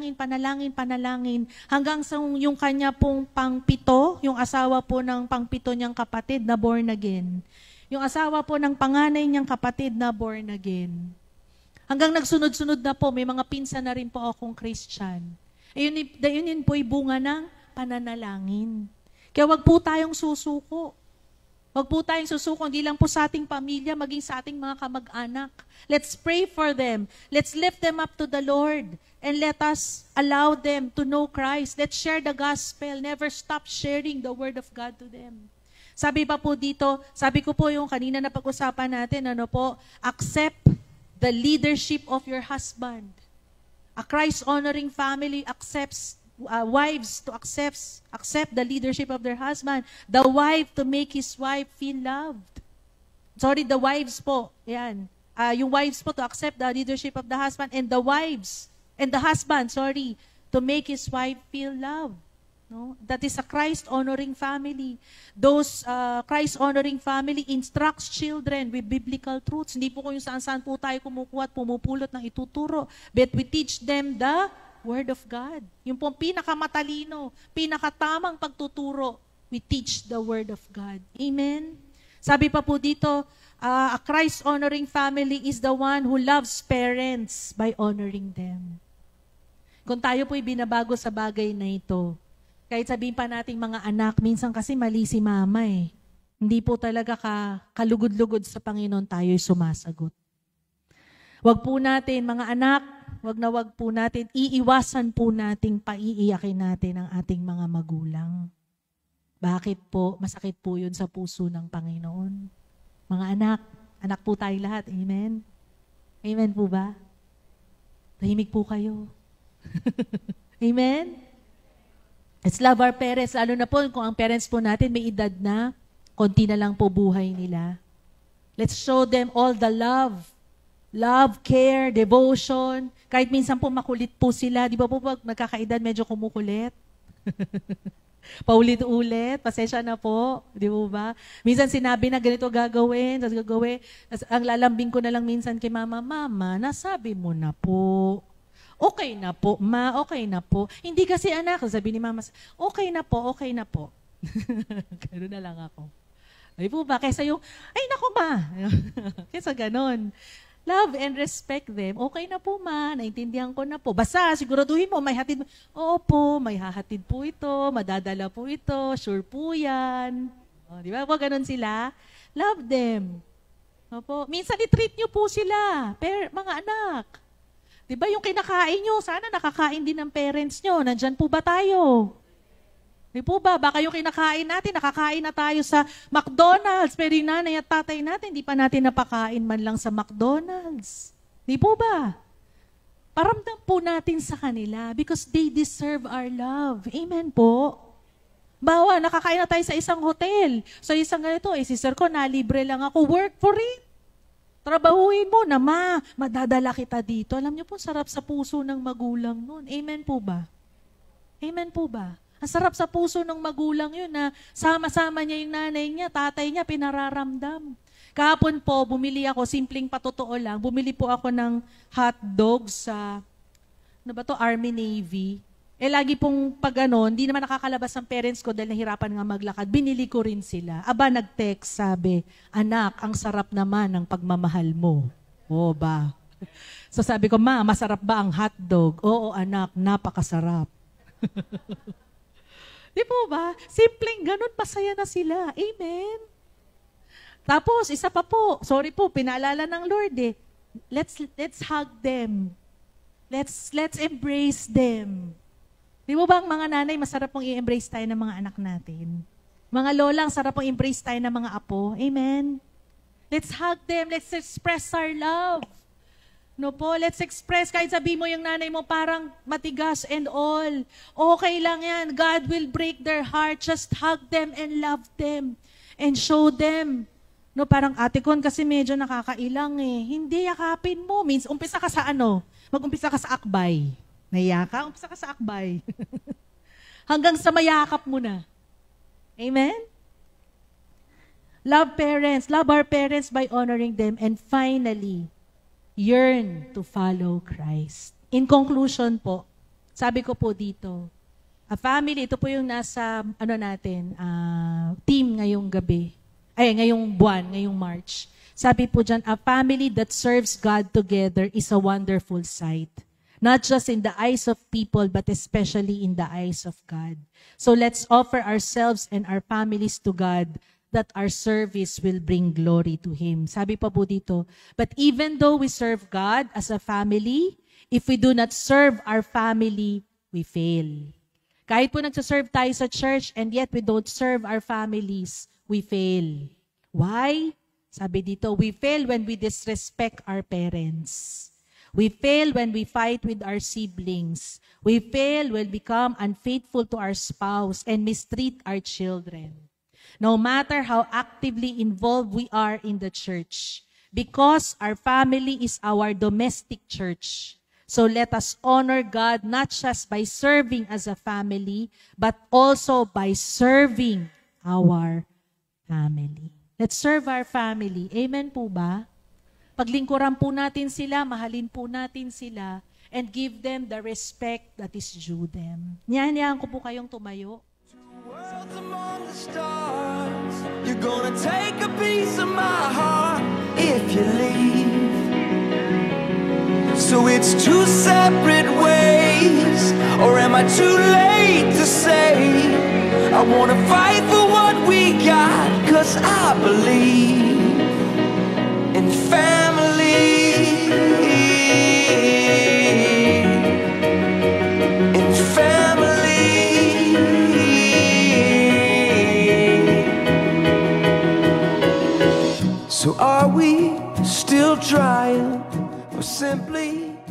hanggang sa yung kanya pong pang-7, yung asawa po ng pang-7 niyang kapatid na born again. Yung asawa po ng panganay niyang kapatid na born again. Hanggang nagsunod-sunod na po, may mga pinsan na rin po akong Christian. Yun po ay bunga ng pananalangin. Kaya wag po tayong susuko. Wag po tayong susuko, hindi lang po sa ating pamilya, maging sa ating mga kamag-anak. Let's pray for them. Let's lift them up to the Lord. And let us allow them to know Christ. Let's share the gospel. Never stop sharing the word of God to them. Sabi pa po dito, sabi ko po yung kanina na pag-usapan natin, accept the leadership of your husband. A Christ-honoring family accepts wives to accept the leadership of their husband. The wife to make his wife feel loved. Sorry, the wives po. Yan. Yung wives po to accept the leadership of the husband, and the husband, to make his wife feel loved. No? That is a Christ-honoring family. Those Christ-honoring family instructs children with biblical truths. Hindi po kung saan-saan po tayo kumukuha at pumupulot ng ituturo. But we teach them the Word of God. Yung pong pinakamatalino, pinakatamang pagtuturo, we teach the Word of God. Amen? Sabi pa po dito, a Christ-honoring family is the one who loves parents by honoring them. Kung tayo po'y binabago sa bagay na ito, kahit sabihin pa nating mga anak, minsan kasi mali si mama Hindi po talaga kalugod-lugod sa Panginoon tayo'y sumasagot. Wag po natin, mga anak, wag po natin, iiwasan po nating paiiyakin natin ang ating mga magulang. Bakit po? Masakit po yun sa puso ng Panginoon. Mga anak po tayong lahat. Amen? Amen po ba? Tahimik po kayo. Amen? Let's love our parents, lalo na po kung ang parents po natin may edad na, konti na lang po buhay nila. Let's show them all the love, care, devotion. Kahit minsan po makulit po sila. Di ba po pag nagkakaedad medyo kumukulit? Paulit-ulit, pasensya na po. Di ba? Minsan sinabi na ganito gagawin. Ang lalambing ko na lang minsan kay mama, nasabi mo na po. Okay na po, okay na po. Hindi kasi anak, sabi ni mama, okay na po. Gano'n na lang ako. Ay po ba? Kaysa yung, ay naku ma. Kaysa ganon. Love and respect them. Okay na po ma, naintindihan ko na po. Basta siguraduhin mo, may hatid mo. Oo po, may hahatid po ito, madadala po ito, sure po yan. O, di ba? Po, ganun sila. Love them. Opo. Minsan i-treat nyo po sila, mga anak. Di ba yung kinakain nyo, sana nakakain din ng parents nyo. Nandyan po ba tayo? Di po ba? Baka yung kinakain natin, nakakain na tayo sa McDonald's, pero yung nanay at tatay natin, di pa natin napakain man lang sa McDonald's. Di po ba? Paramdam po natin sa kanila because they deserve our love. Amen po. Bawa, nakakain na tayo sa isang hotel. Sa isang ganito, sister ko, nalibre lang ako. Work for it. Trabahuin mo na, madadala kita dito. Alam niyo po, sarap sa puso ng magulang nun. Amen po ba? Amen po ba? Ang sarap sa puso ng magulang yun na sama-sama niya yung nanay niya, tatay niya, pinararamdam. Kahapon po, bumili ako, simpleng patotoo lang, bumili po ako ng hotdog sa, Army Navy. Lagi pong pag hindi naman nakakalabas ang parents ko dahil nahirapan nga maglakad, binili ko rin sila. Aba, nag-text, sabi, anak, ang sarap naman ng pagmamahal mo. Oo ba? So sabi ko, masarap ba ang hotdog? Oo, anak, napakasarap. Di po ba? Simpleng ganun, masaya na sila. Amen? Tapos, isa pa po, sorry po, pinaalala ng Lord let's hug them. Let's embrace them. Di mo ba ang mga nanay, masarap pong i-embrace tayo ng mga anak natin? Mga lolang, sarap pong embrace tayo ng mga apo. Amen? Let's hug them. Let's express our love. No po, let's express. Kahit sabi mo yung nanay mo parang matigas and all. Okay lang yan. God will break their heart. Just hug them and love them. And show them. No, parang ate ko kasi medyo nakakailang Hindi, yakapin mo. Means, umpisa ka sa Mag-umpisa ka sa akbay. Naiya ka? Umpisa ka sa akbay. Hanggang sa mayakap mo na. Amen? Love parents. Love our parents by honoring them. And finally, yearn to follow Christ. In conclusion po, sabi ko po dito, a family, ito po yung nasa, team ngayong gabi. Ngayong buwan, ngayong March. Sabi po dyan, a family that serves God together is a wonderful sight. Not just in the eyes of people, but especially in the eyes of God. So let's offer ourselves and our families to God that our service will bring glory to Him. Sabi pa po dito, but even though we serve God as a family, if we do not serve our family, we fail. Kahit po nagsaserve tayo sa church and yet we don't serve our families, we fail. Why? Sabi dito, we fail when we disrespect our parents. We fail when we fight with our siblings. We fail when we become unfaithful to our spouse and mistreat our children. No matter how actively involved we are in the church, because our family is our domestic church. So let us honor God not just by serving as a family, but also by serving our family. Let's serve our family. Amen po ba? Paglingkuran po natin sila, mahalin po natin sila, and give them the respect that is due them. Niyan ko po kayong tumayo. Worlds among the stars, you're gonna take a piece of my heart if you leave. So it's two separate ways, or am I too late to say I wanna fight for what we got, 'cause I believe in family. In family. So are we still trying, or simply